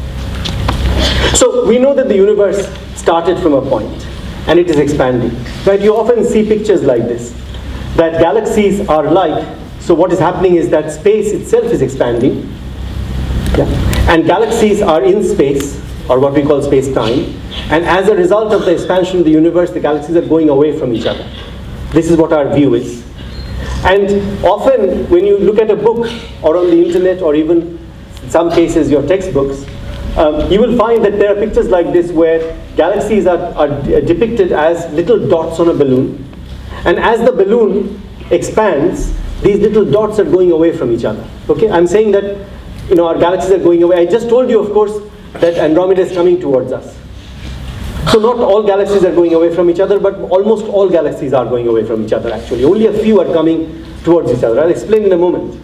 So we know that the universe started from a point, and it is expanding. Right? You often see pictures like this, that galaxies are like, so what is happening is that space itself is expanding, yeah, and galaxies are in space, or what we call space-time, and as a result of the expansion of the universe, the galaxies are going away from each other. This is what our view is. And often, when you look at a book, or on the internet, or even in some cases your textbooks, um, you will find that there are pictures like this where galaxies are, are depicted as little dots on a balloon, and as the balloon expands, these little dots are going away from each other. Okay, I'm saying that, you know, our galaxies are going away. I just told you, of course, that Andromeda is coming towards us. So not all galaxies are going away from each other, but almost all galaxies are going away from each other, actually. Only a few are coming towards each other. I'll explain in a moment.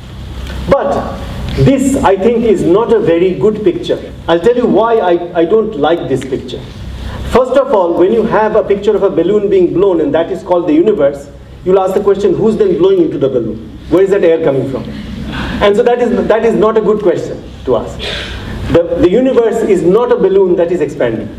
But this, I think, is not a very good picture. I'll tell you why I, I don't like this picture. First of all, when you have a picture of a balloon being blown, and that is called the universe, you'll ask the question, who's then blowing into the balloon? Where is that air coming from? And so that is, that is not a good question to ask. The, the universe is not a balloon that is expanding.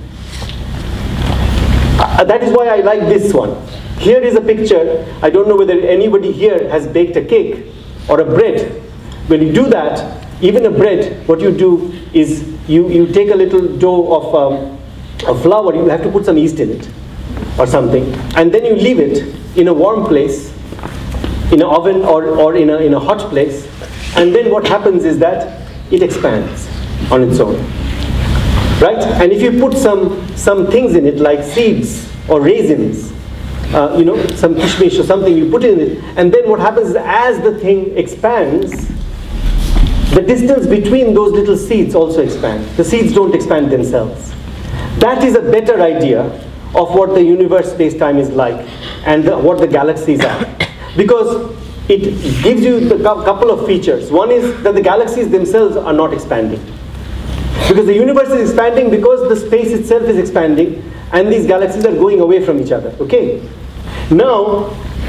Uh, that is why I like this one. Here is a picture. I don't know whether anybody here has baked a cake or a bread. When you do that, even a bread, what you do is you, you take a little dough of um, a flour, you have to put some yeast in it or something, and then you leave it in a warm place, in an oven or, or in, a, in a hot place, and then what happens is that it expands on its own. Right? And if you put some, some things in it, like seeds or raisins, uh, you know, some kishmish or something, you put in it, and then what happens is as the thing expands, the distance between those little seeds also expands. The seeds don't expand themselves. That is a better idea of what the universe space-time is like, and the, what the galaxies are. Because it gives you a couple of features. One is that the galaxies themselves are not expanding. Because the universe is expanding because the space itself is expanding, and these galaxies are going away from each other. Okay? Now,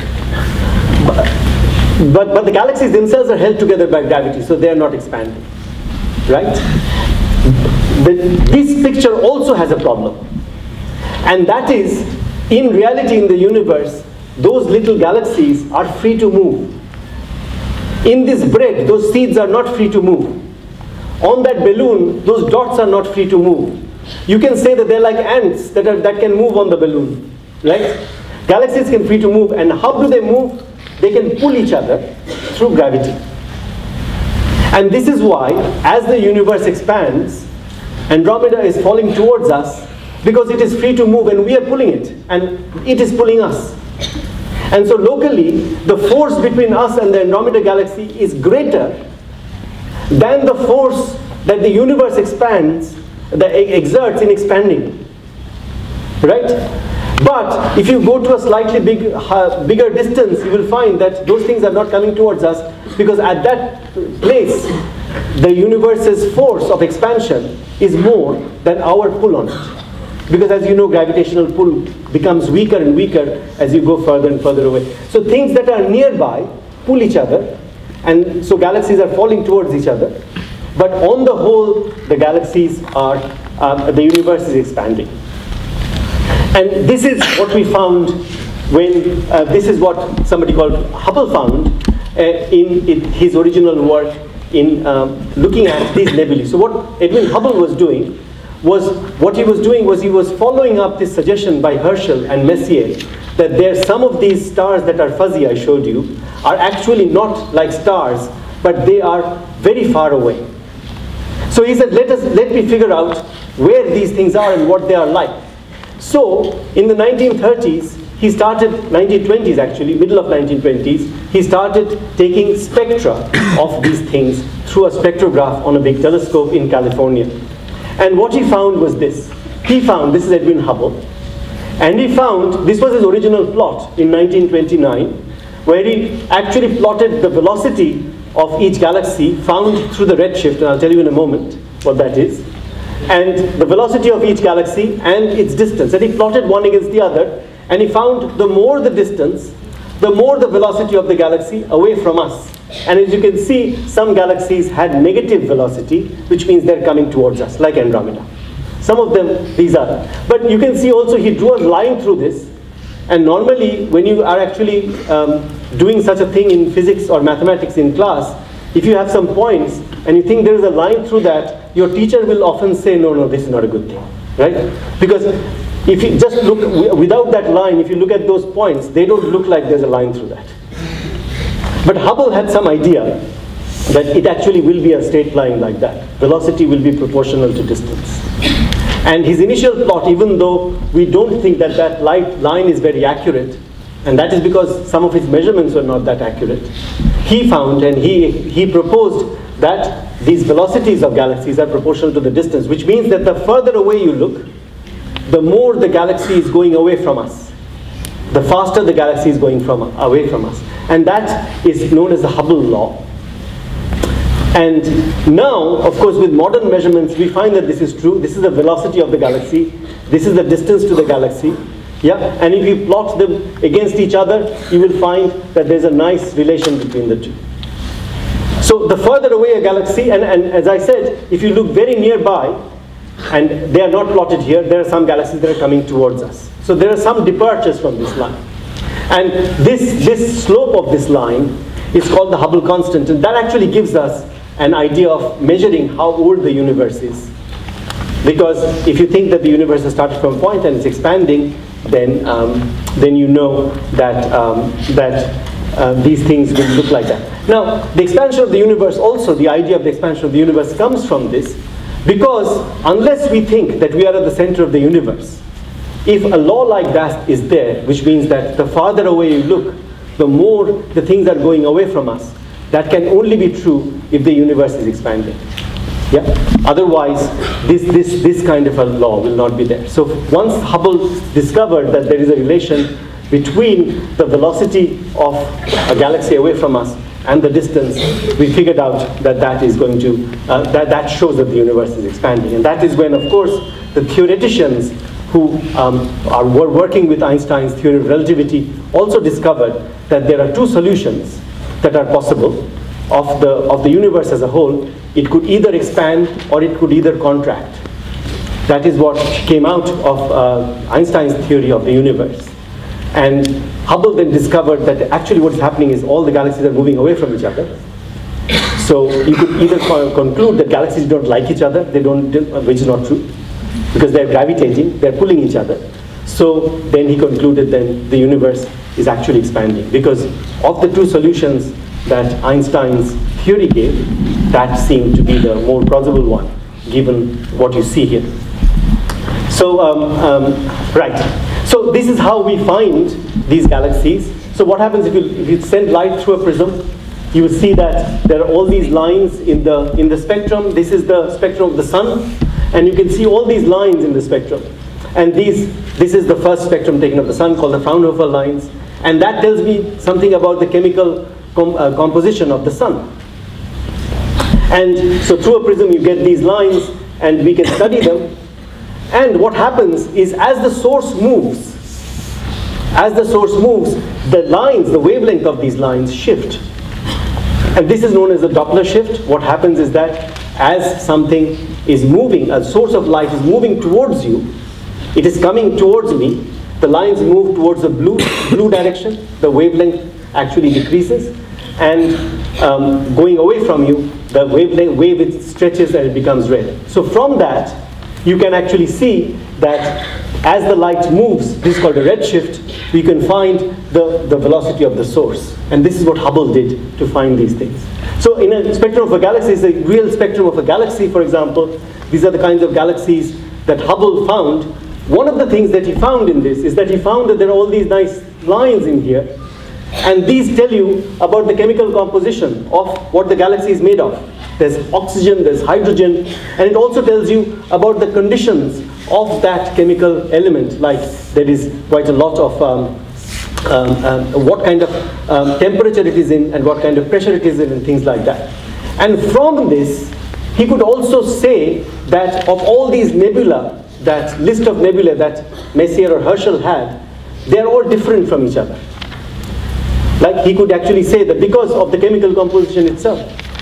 but, but the galaxies themselves are held together by gravity, so they are not expanding. Right? But this picture also has a problem. And that is, in reality in the universe, those little galaxies are free to move. In this bread, those seeds are not free to move. On that balloon, those dots are not free to move. You can say that they're like ants that, are, that can move on the balloon, right? Galaxies can free to move, and how do they move? They can pull each other through gravity. And this is why, as the universe expands, Andromeda is falling towards us because it is free to move and we are pulling it, and it is pulling us. And so locally, the force between us and the Andromeda galaxy is greater than the force that the universe expands, that exerts in expanding. Right? But if you go to a slightly big, uh, bigger distance, you will find that those things are not coming towards us, because at that place, the universe's force of expansion is more than our pull on it. Because as you know, gravitational pull becomes weaker and weaker as you go further and further away. So things that are nearby pull each other, and so galaxies are falling towards each other. But on the whole, the galaxies are, uh, the universe is expanding. And this is what we found when, uh, this is what somebody called Hubble found uh, in, in his original work in um, looking at these nebulae. So what Edwin Hubble was doing was, what he was doing was he was following up this suggestion by Herschel and Messier that there's some of these stars that are fuzzy, I showed you, are actually not like stars, but they are very far away. So he said, let us, let me figure out where these things are and what they are like. So in the nineteen thirties, he started, nineteen twenties actually, middle of nineteen twenties, he started taking spectra of these things through a spectrograph on a big telescope in California. And what he found was this. He found, this is Edwin Hubble, and he found, this was his original plot in nineteen twenty-nine, where he actually plotted the velocity of each galaxy found through the redshift, and I'll tell you in a moment what that is, and the velocity of each galaxy and its distance. And he plotted one against the other, and he found the more the distance, the more the velocity of the galaxy away from us. And as you can see, some galaxies had negative velocity, which means they're coming towards us, like Andromeda. Some of them, these are. But you can see also he drew a line through this. And normally, when you are actually um, doing such a thing in physics or mathematics in class, if you have some points and you think there is a line through that, your teacher will often say, no, no, this is not a good thing, right? Because if you just look, without that line, if you look at those points, they don't look like there's a line through that. But Hubble had some idea that it actually will be a straight line like that. Velocity will be proportional to distance. And his initial plot, even though we don't think that that light line is very accurate, and that is because some of his measurements were not that accurate, he found and he, he proposed that these velocities of galaxies are proportional to the distance, which means that the further away you look, the more the galaxy is going away from us. The faster the galaxy is going from, away from us. And that is known as the Hubble law. And now, of course, with modern measurements, we find that this is true. This is the velocity of the galaxy. This is the distance to the galaxy. Yeah? And if you plot them against each other, you will find that there's a nice relation between the two. So the further away a galaxy, and, and as I said, if you look very nearby, and they are not plotted here, there are some galaxies that are coming towards us. So there are some departures from this line. And this, this slope of this line is called the Hubble constant, and that actually gives us an idea of measuring how old the universe is. Because if you think that the universe has started from a point and it's expanding, then, um, then you know that, um, that uh, these things will look like that. Now, the expansion of the universe also, the idea of the expansion of the universe comes from this, because unless we think that we are at the center of the universe, if a law like that is there, which means that the farther away you look, the more the things are going away from us, that can only be true if the universe is expanding. Yeah? Otherwise, this, this, this kind of a law will not be there. So once Hubble discovered that there is a relation between the velocity of a galaxy away from us and the distance, we figured out that that is going to, uh, that, that shows that the universe is expanding. And that is when, of course, the theoreticians who um, are, were working with Einstein's theory of relativity also discovered that there are two solutions that are possible of the, of the universe as a whole. It could either expand or it could either contract. That is what came out of uh, Einstein's theory of the universe. And Hubble then discovered that actually what's happening is all the galaxies are moving away from each other. So you could either conclude that galaxies don't like each other, they don't, which is not true, because they're gravitating, they're pulling each other. So then he concluded that the universe is actually expanding, because of the two solutions that Einstein's theory gave, that seemed to be the more plausible one, given what you see here. So, um, um, right. So this is how we find these galaxies. So what happens if you, if you send light through a prism? You will see that there are all these lines in the, in the spectrum. This is the spectrum of the sun. And you can see all these lines in the spectrum. And these, this is the first spectrum taken of the sun, called the Fraunhofer lines. And that tells me something about the chemical com uh, composition of the sun. And so through a prism you get these lines, and we can study them. And what happens is as the source moves, as the source moves, the lines, the wavelength of these lines shift. And this is known as the Doppler shift. What happens is that as something is moving, a source of light is moving towards you, it is coming towards me, the lines move towards the blue, blue direction, the wavelength actually decreases, and um, going away from you, the wavelength, wave it stretches and it becomes red. So from that, you can actually see that as the light moves, this is called a redshift, we can find the, the velocity of the source. And this is what Hubble did to find these things. So in a spectrum of a galaxy, is a real spectrum of a galaxy, for example, these are the kinds of galaxies that Hubble found. One of the things that he found in this is that he found that there are all these nice lines in here, and these tell you about the chemical composition of what the galaxy is made of. There's oxygen, there's hydrogen, and it also tells you about the conditions of that chemical element, like there is quite a lot of um, um, um, what kind of um, temperature it is in and what kind of pressure it is in and things like that. And from this, he could also say that of all these nebula, that list of nebula that Messier or Herschel had, they're all different from each other. Like he could actually say that because of the chemical composition itself,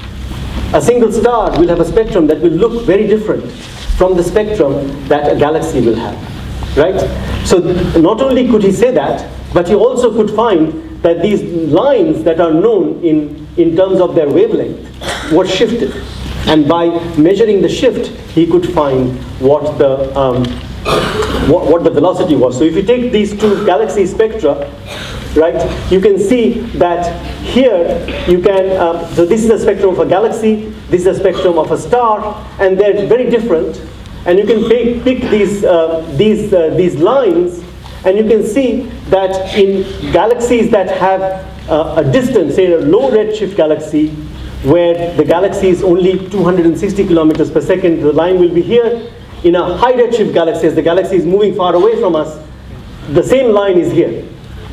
a single star will have a spectrum that will look very different from the spectrum that a galaxy will have, right? So not only could he say that, but he also could find that these lines that are known in, in terms of their wavelength were shifted. And by measuring the shift, he could find what the, um, what, what the velocity was. So if you take these two galaxy spectra, right, you can see that here you can, uh, so this is a spectrum of a galaxy, this is a spectrum of a star, and they're very different. And you can pick, pick these, uh, these, uh, these lines, and you can see that in galaxies that have uh, a distance, say a low redshift galaxy, where the galaxy is only two hundred sixty kilometers per second, the line will be here. In a high redshift galaxy, as the galaxy is moving far away from us, the same line is here.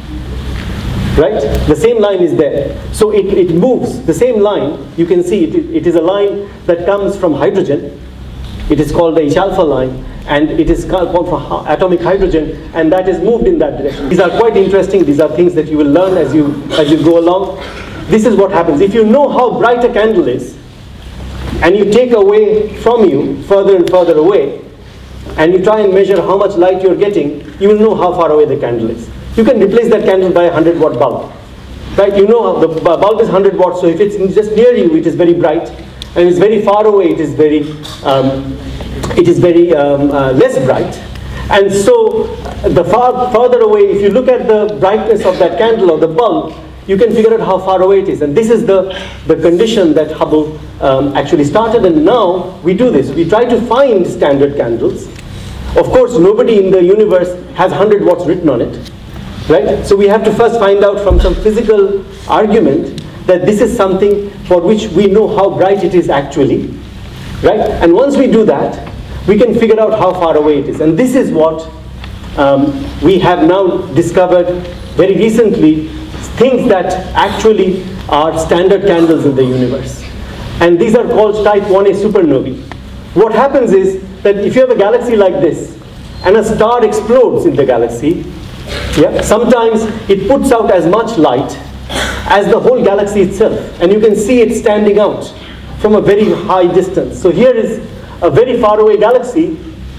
Right? The same line is there. So it, it moves. The same line, you can see it, it is a line that comes from hydrogen. It is called the H alpha line, and it is called from atomic hydrogen, and that is moved in that direction. These are quite interesting. These are things that you will learn as you, as you go along. This is what happens. If you know how bright a candle is, and you take away from you, further and further away, and you try and measure how much light you're getting, you will know how far away the candle is. You can replace that candle by a one hundred watt bulb. Right? You know how the bulb is one hundred watts, so if it's just near you, it is very bright, and if it's very far away, it is very, um, it is very um, uh, less bright. And so the far further away, if you look at the brightness of that candle or the bulb, you can figure out how far away it is. And this is the, the condition that Hubble um, actually started, and now we do this. We try to find standard candles. Of course, nobody in the universe has one hundred watts written on it. Right? So we have to first find out from some physical argument that this is something for which we know how bright it is actually. Right? And once we do that, we can figure out how far away it is. And this is what um, we have now discovered very recently, things that actually are standard candles in the universe. And these are called type one A supernovae. What happens is that if you have a galaxy like this, and a star explodes in the galaxy, yeah, sometimes it puts out as much light as the whole galaxy itself. And you can see it standing out from a very high distance. So here is a very far away galaxy,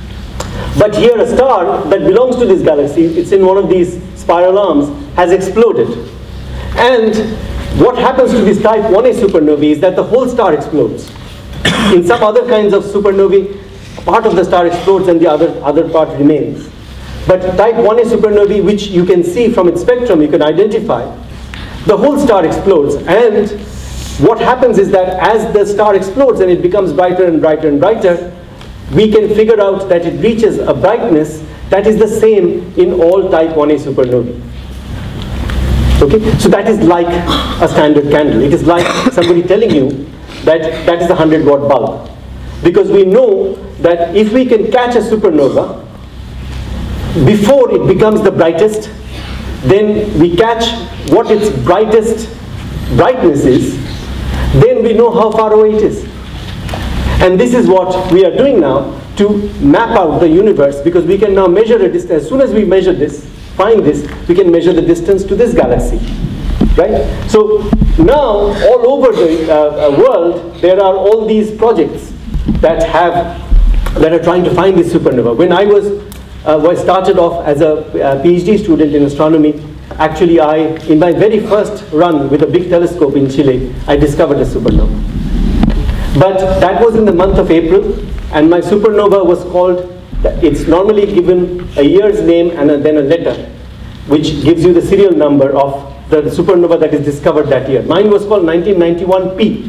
but here a star that belongs to this galaxy, it's in one of these spiral arms, has exploded. And what happens to this type one A supernovae is that the whole star explodes. In some other kinds of supernovae, part of the star explodes and the other, other part remains. But type one A supernovae, which you can see from its spectrum, you can identify, the whole star explodes. And what happens is that as the star explodes and it becomes brighter and brighter and brighter, we can figure out that it reaches a brightness that is the same in all type one A supernovae. Okay? So that is like a standard candle. It is like somebody telling you that that is a one hundred watt bulb. Because we know that if we can catch a supernova before it becomes the brightest, then we catch what its brightest brightness is, then we know how far away it is. And this is what we are doing now. to map out the universe, because we can now measure a distance. As soon as we measure this, find this, we can measure the distance to this galaxy, right? So now all over the uh, world there are all these projects that have that are trying to find this supernova. When I was uh, was started off as a uh, PhD student in astronomy, actually I, in my very first run with a big telescope in Chile, I discovered a supernova. But that was in the month of April, and my supernova was called, it's normally given a year's name and a, then a letter, which gives you the serial number of the supernova that is discovered that year. Mine was called nineteen ninety-one P.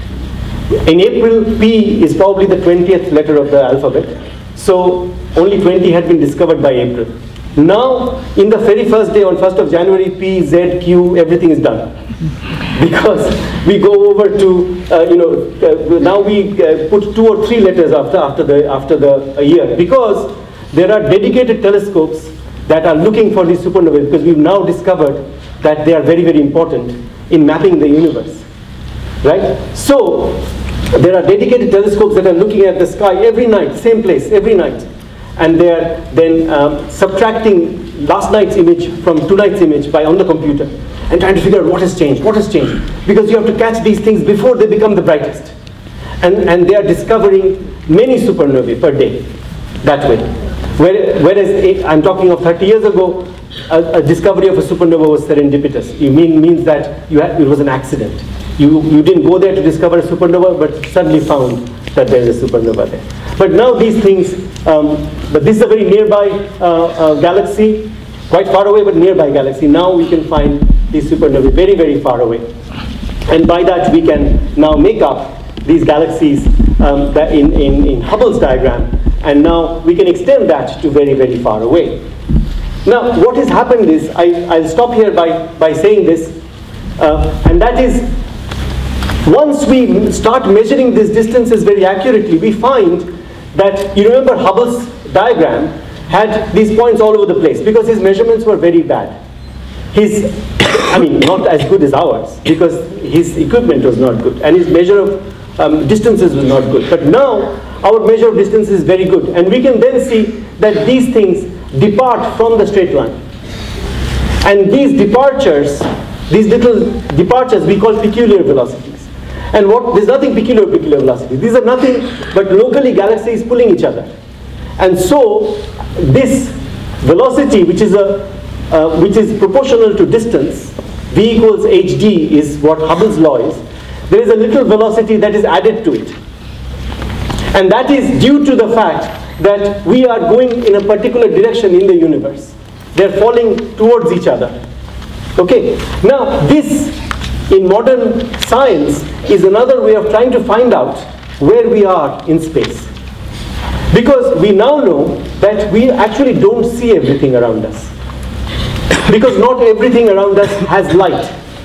In April, P is probably the twentieth letter of the alphabet. So only twenty had been discovered by April. Now, in the very first day, on first of January, P, Z, Q, everything is done. Because we go over to, uh, you know, uh, now we uh, put two or three letters after, after, the, after the a year. Because there are dedicated telescopes that are looking for these supernovae, because we've now discovered that they are very, very important in mapping the universe. Right? So, there are dedicated telescopes that are looking at the sky every night, same place, every night. And they are then um, subtracting last night's image from tonight's image by on the computer and trying to figure out what has changed, what has changed. Because you have to catch these things before they become the brightest. And, and they are discovering many supernovae per day that way. Whereas, it, I'm talking of thirty years ago, a, a discovery of a supernova was serendipitous. It mean, means that you had, it was an accident. You, you didn't go there to discover a supernova, but suddenly found that there is a supernova there. But now these things, um, but this is a very nearby uh, uh, galaxy, quite far away, but nearby galaxy. Now we can find these supernovae very, very far away. And by that we can now make up these galaxies um, that in, in, in Hubble's diagram, and now we can extend that to very, very far away. Now what has happened is, I, I'll stop here by, by saying this, uh, and that is, once we start measuring these distances very accurately, we find that, you remember Hubble's diagram had these points all over the place because his measurements were very bad. His, I mean, not as good as ours, because his equipment was not good, and his measure of um, distances was not good. But now, our measure of distance is very good, and we can then see that these things depart from the straight line. And these departures, these little departures, we call peculiar velocities. And what, there's nothing peculiar peculiar velocity. These are nothing but locally galaxies pulling each other. And so this velocity, which is a uh, which is proportional to distance, V equals H D is what Hubble's law is. There is a little velocity that is added to it. And that is due to the fact that we are going in a particular direction in the universe. They're falling towards each other. Okay. Now this, in modern science, is another way of trying to find out where we are in space. Because we now know that we actually don't see everything around us. Because not everything around us has light.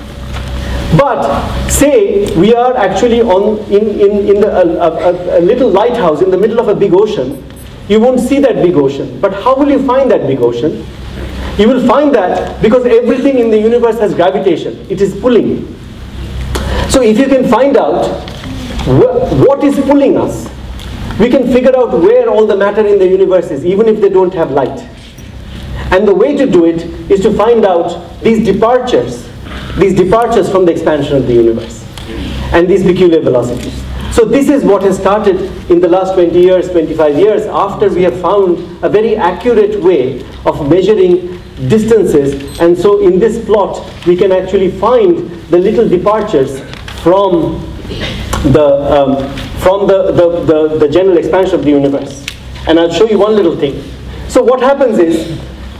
But say we are actually on in, in, in the, a, a, a little lighthouse in the middle of a big ocean, you won't see that big ocean. But how will you find that big ocean? You will find that because everything in the universe has gravitation. It is pulling. So if you can find out wh what is pulling us, we can figure out where all the matter in the universe is, even if they don't have light. And the way to do it is to find out these departures, these departures from the expansion of the universe, and these peculiar velocities. So this is what has started in the last twenty years, twenty-five years, after we have found a very accurate way of measuring distances. And so in this plot, we can actually find the little departures from the, um, from the, the, the, the general expansion of the universe. And I'll show you one little thing. So what happens is,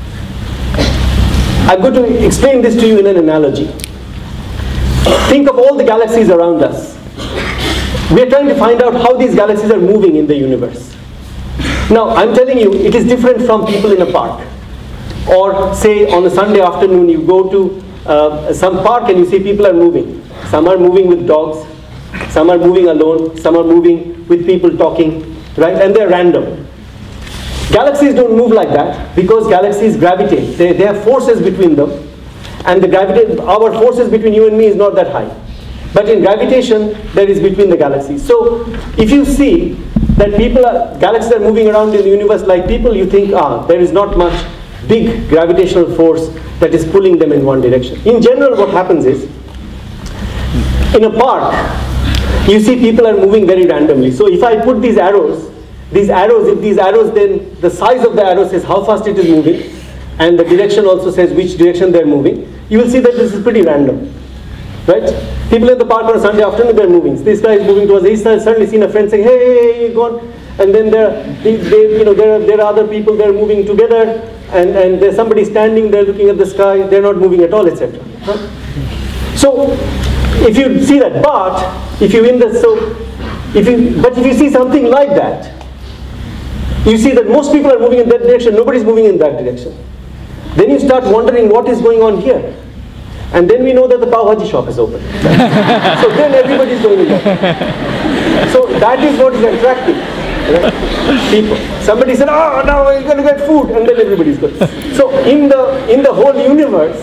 I'm going to explain this to you in an analogy. Think of all the galaxies around us. We are trying to find out how these galaxies are moving in the universe. Now, I'm telling you, it is different from people in a park. Or say on a Sunday afternoon, you go to uh, some park and you see people are moving. Some are moving with dogs, some are moving alone, some are moving with people talking, right? And they're random. Galaxies don't move like that because galaxies gravitate. They, they have forces between them, and the gravita- our forces between you and me is not that high. But in gravitation, there is between the galaxies. So if you see that people are, galaxies are moving around in the universe like people, you think, ah, there is not much big gravitational force that is pulling them in one direction. In general, what happens is, in a park, you see people are moving very randomly. So if I put these arrows, these arrows, if these arrows, then the size of the arrow says how fast it is moving, and the direction also says which direction they're moving, you will see that this is pretty random, right? People in the park on a Sunday afternoon, they're moving. This guy is moving towards the east side, suddenly seen a friend saying, hey, hey, go on. And then there, they, they, you know, there, are, there are other people, they're moving together, and, and there's somebody standing there looking at the sky, they're not moving at all, et cetera. Huh? So, if you see that, but if you in the so, if you but if you see something like that, you see that most people are moving in that direction, nobody's moving in that direction. Then you start wondering what is going on here, and then we know that the Pav Bhaji shop is open. So then everybody's going in that. So that is what is attractive, right? People. Somebody said, "Oh, now we're going to get food," and then everybody's going. So in the in the whole universe,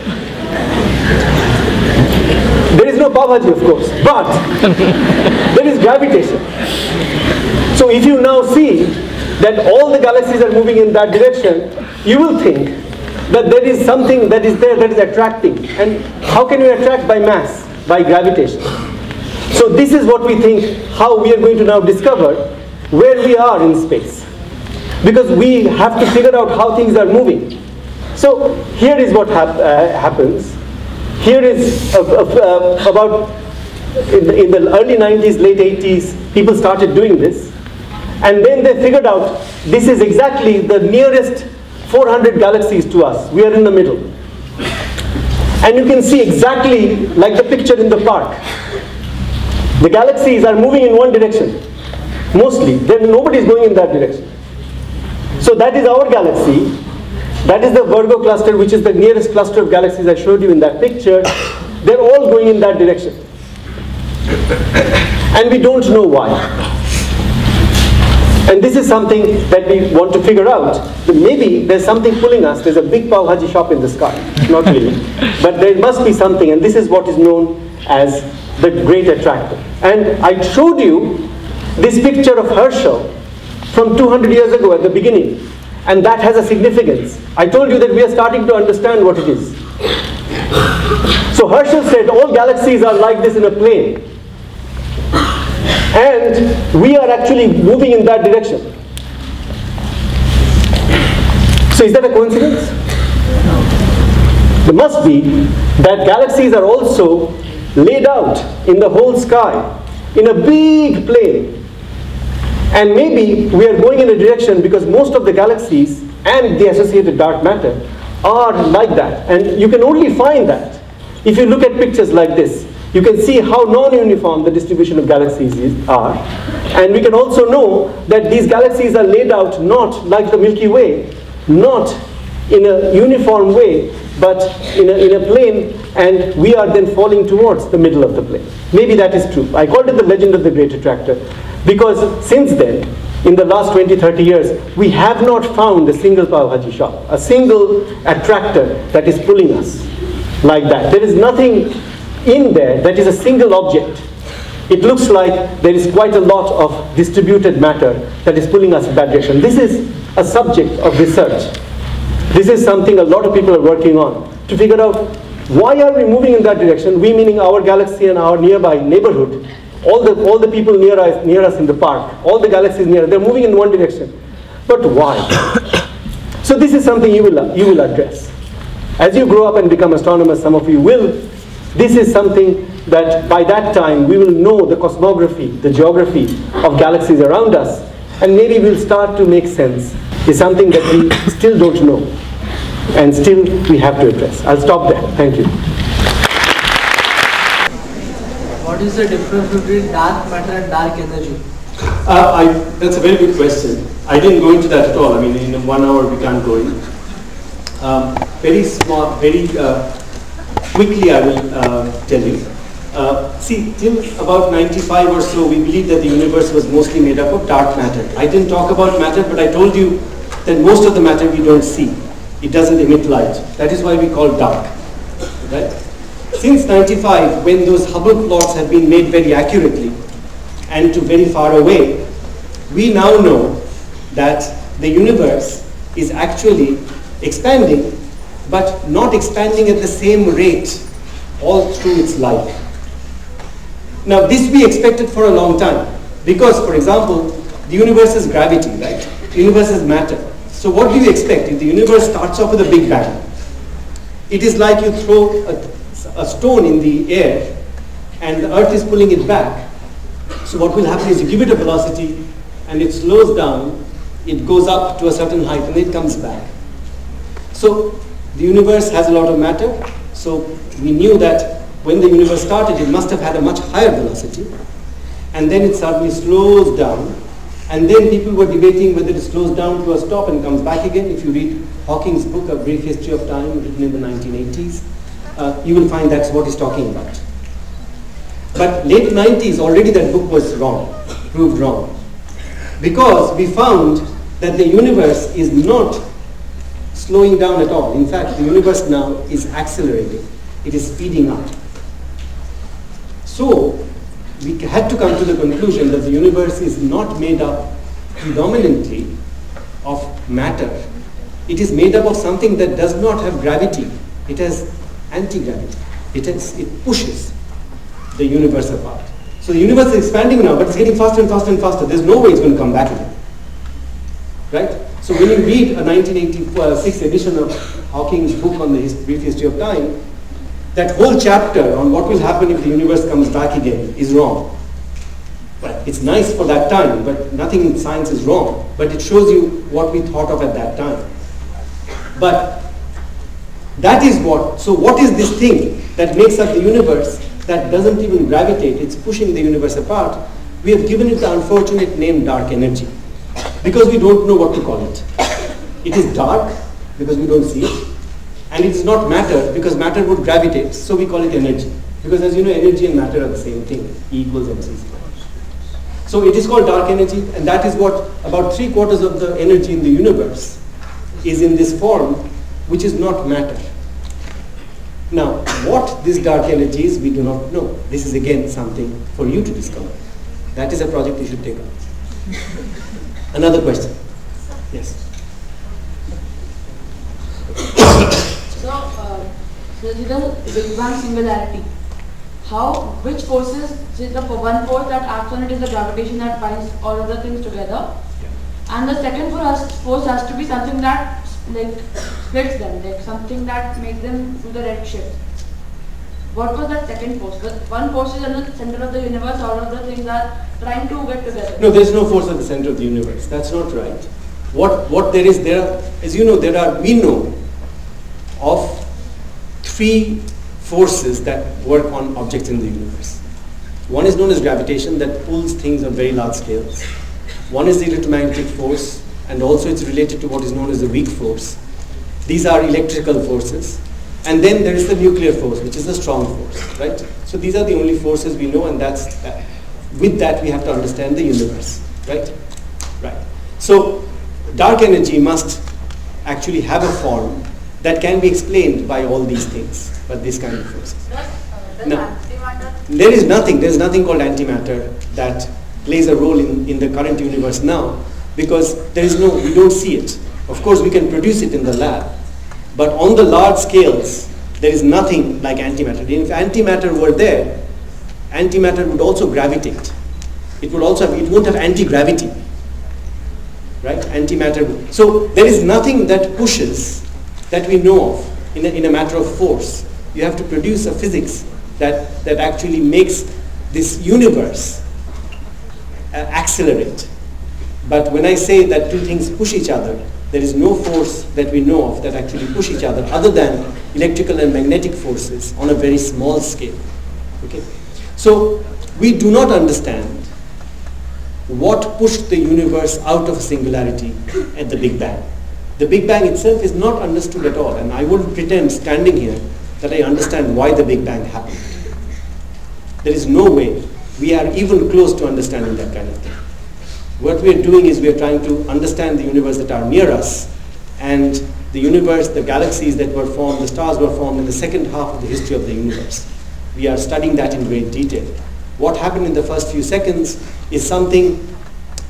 there is no Pav Bhaji, of course, but there is gravitation. So if you now see that all the galaxies are moving in that direction, you will think that there is something that is there that is attracting. And how can you attract? By mass, by gravitation. So this is what we think, how we are going to now discover where we are in space. Because we have to figure out how things are moving. So here is what hap uh, happens. Here is uh, uh, about, in the, in the early nineties, late eighties, people started doing this. And then they figured out, this is exactly the nearest four hundred galaxies to us. We are in the middle. And you can see exactly like the picture in the park. The galaxies are moving in one direction. Mostly. Then nobody is going in that direction. So that is our galaxy. That is the Virgo cluster, which is the nearest cluster of galaxies I showed you in that picture. They're all going in that direction. And we don't know why. And this is something that we want to figure out. That maybe there's something pulling us. There's a big Pav Bhaji shop in the sky. Not really. But there must be something, and this is what is known as the great attractor. And I showed you this picture of Herschel from two hundred years ago at the beginning. And that has a significance. I told you that we are starting to understand what it is. So Herschel said all galaxies are like this in a plane. And we are actually moving in that direction. So is that a coincidence? There must be that galaxies are also laid out in the whole sky in a big plane. And maybe we are going in a direction because most of the galaxies and the associated dark matter are like that. And you can only find that if you look at pictures like this. You can see how non-uniform the distribution of galaxies is, are. And we can also know that these galaxies are laid out not like the Milky Way, not in a uniform way, but in a, in a plane, and we are then falling towards the middle of the plane. Maybe that is true. I called it the legend of the great attractor. Because since then, in the last twenty, thirty years, we have not found a single Pav Bhaji shop, a single attractor that is pulling us like that. There is nothing in there that is a single object. It looks like there is quite a lot of distributed matter that is pulling us in that direction. This is a subject of research. This is something a lot of people are working on to figure out why are we moving in that direction, we meaning our galaxy and our nearby neighborhood. All the, all the people near us, near us in the park, all the galaxies near us, they're moving in one direction. But why? So this is something you will, you will address. As you grow up and become astronomers, some of you will, this is something that by that time we will know the cosmography, the geography of galaxies around us, and maybe we'll start to make sense. It's something that we still don't know, and still we have to address. I'll stop there. Thank you. What is the difference between dark matter and dark energy? Uh, I, that's a very good question. I didn't go into that at all. I mean, in one hour we can't go in. Um, very small, very uh, quickly I will uh, tell you. Uh, see, till about ninety-five or so, we believed that the universe was mostly made up of dark matter. I didn't talk about matter, but I told you that most of the matter we don't see. It doesn't emit light. That is why we call dark. Right? Since ninety-five, when those Hubble plots have been made very accurately and to very far away, we now know that the universe is actually expanding, but not expanding at the same rate all through its life. Now this we expected for a long time, because for example, the universe is gravity, right? The universe is matter. So what do you expect? If the universe starts off with a big bang, it is like you throw a, a stone in the air and the earth is pulling it back. So what will happen is you give it a velocity and it slows down, it goes up to a certain height and it comes back. So the universe has a lot of matter. So we knew that when the universe started, it must have had a much higher velocity. And then it suddenly slows down. And then people were debating whether it slows down to a stop and comes back again. If you read Hawking's book, A Brief History of Time, written in the nineteen eighties, uh, you will find that's what he's talking about. But late nineties, already that book was wrong, proved wrong. Because we found that the universe is not slowing down at all. In fact, the universe now is accelerating. It is speeding up. So, we had to come to the conclusion that the universe is not made up predominantly of matter. It is made up of something that does not have gravity. It has anti-gravity. It, has, it pushes the universe apart. So the universe is expanding now, but it's getting faster and faster and faster. There's no way it's going to come back again. Right? So when you read a nineteen eighty-six edition of Hawking's book on the his, brief history of time, that whole chapter on what will happen if the universe comes back again is wrong. But it's nice for that time, but nothing in science is wrong. But it shows you what we thought of at that time. But that is what, so what is this thing that makes up the universe that doesn't even gravitate? It's pushing the universe apart. We have given it the unfortunate name dark energy, because we don't know what to call it. It is dark because we don't see it. And it is not matter because matter would gravitate, so we call it energy. Because as you know, energy and matter are the same thing, E equals mc squared. So it is called dark energy, and that is what about three quarters of the energy in the universe is in this form, which is not matter. Now, what this dark energy is, we do not know. This is again something for you to discover. That is a project you should take up. Another question? Yes. So, uh, so the Big Bang singularity. How, which forces, is the one force that acts on it is the gravitation that binds all of the things together, and the second force, force has to be something that like splits them, like something that makes them do the red shift. What was that second force? The one force is in the center of the universe, all of the things are trying to get together. No, there is no force at the center of the universe. That's not right. What, what there is, there are, as you know, there are, we know of three forces that work on objects in the universe. One is known as gravitation, that pulls things on very large scales. One is the electromagnetic force, and also it's related to what is known as the weak force. These are electrical forces. And then there is the nuclear force, which is the strong force, right? So these are the only forces we know, and that's that. With that we have to understand the universe, right? Right. So dark energy must actually have a form that can be explained by all these things, but this kind of forces. Does, uh, Now, there is nothing, there is nothing called antimatter that plays a role in, in the current universe now, because there is no, we don't see it. Of course we can produce it in the lab, but on the large scales, there is nothing like antimatter. If antimatter were there, antimatter would also gravitate. It would also have, it won't have anti-gravity, right? Antimatter would. So there is nothing that pushes, that we know of, in a, in a matter of force. You have to produce a physics that, that actually makes this universe uh, accelerate. But when I say that two things push each other, there is no force that we know of that actually push each other other than electrical and magnetic forces on a very small scale. Okay? So we do not understand what pushed the universe out of singularity at the Big Bang. The Big Bang itself is not understood at all, and I wouldn't pretend standing here that I understand why the Big Bang happened. There is no way we are even close to understanding that kind of thing. What we are doing is we are trying to understand the universe that are near us, and the universe, the galaxies that were formed, the stars were formed in the second half of the history of the universe. We are studying that in great detail. What happened in the first few seconds is something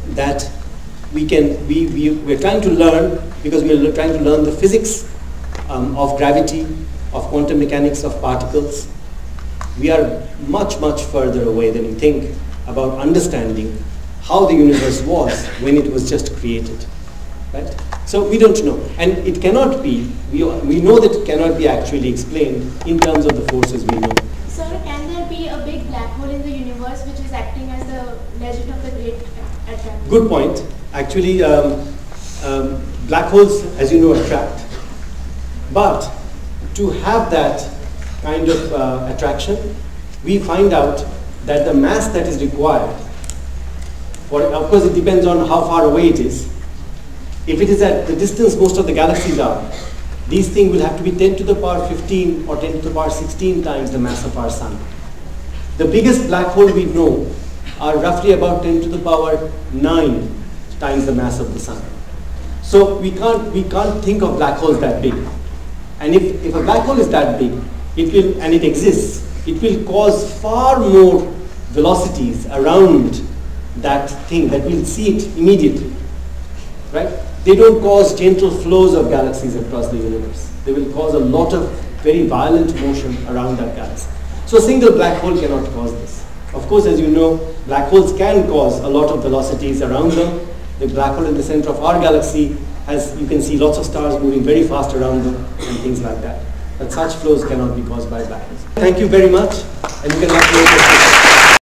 that we can, we, we, we're trying to learn, because we're trying to learn the physics um, of gravity, of quantum mechanics of particles. We are much, much further away than we think about understanding how the universe was when it was just created, right? So we don't know, and it cannot be, we, we know that it cannot be actually explained in terms of the forces we know. Sir, can there be a big black hole in the universe which is acting as the legend of the great attractor? Good point. Actually, um, um, black holes, as you know, attract. But to have that kind of uh, attraction, we find out that the mass that is required, for, of course it depends on how far away it is. If it is at the distance most of the galaxies are, these things will have to be ten to the power fifteen or ten to the power sixteen times the mass of our sun. The biggest black hole we know are roughly about ten to the power nine times the mass of the sun. So we can't, we can't think of black holes that big. And if, if a black hole is that big, it will, and it exists, it will cause far more velocities around that thing that we'll see it immediately, right? They don't cause gentle flows of galaxies across the universe. They will cause a lot of very violent motion around that galaxy. So a single black hole cannot cause this. Of course, as you know, black holes can cause a lot of velocities around them. The black hole in the center of our galaxy has, you can see lots of stars moving very fast around them and things like that. But such flows cannot be caused by black holes. Thank you very much, and you can have your questions.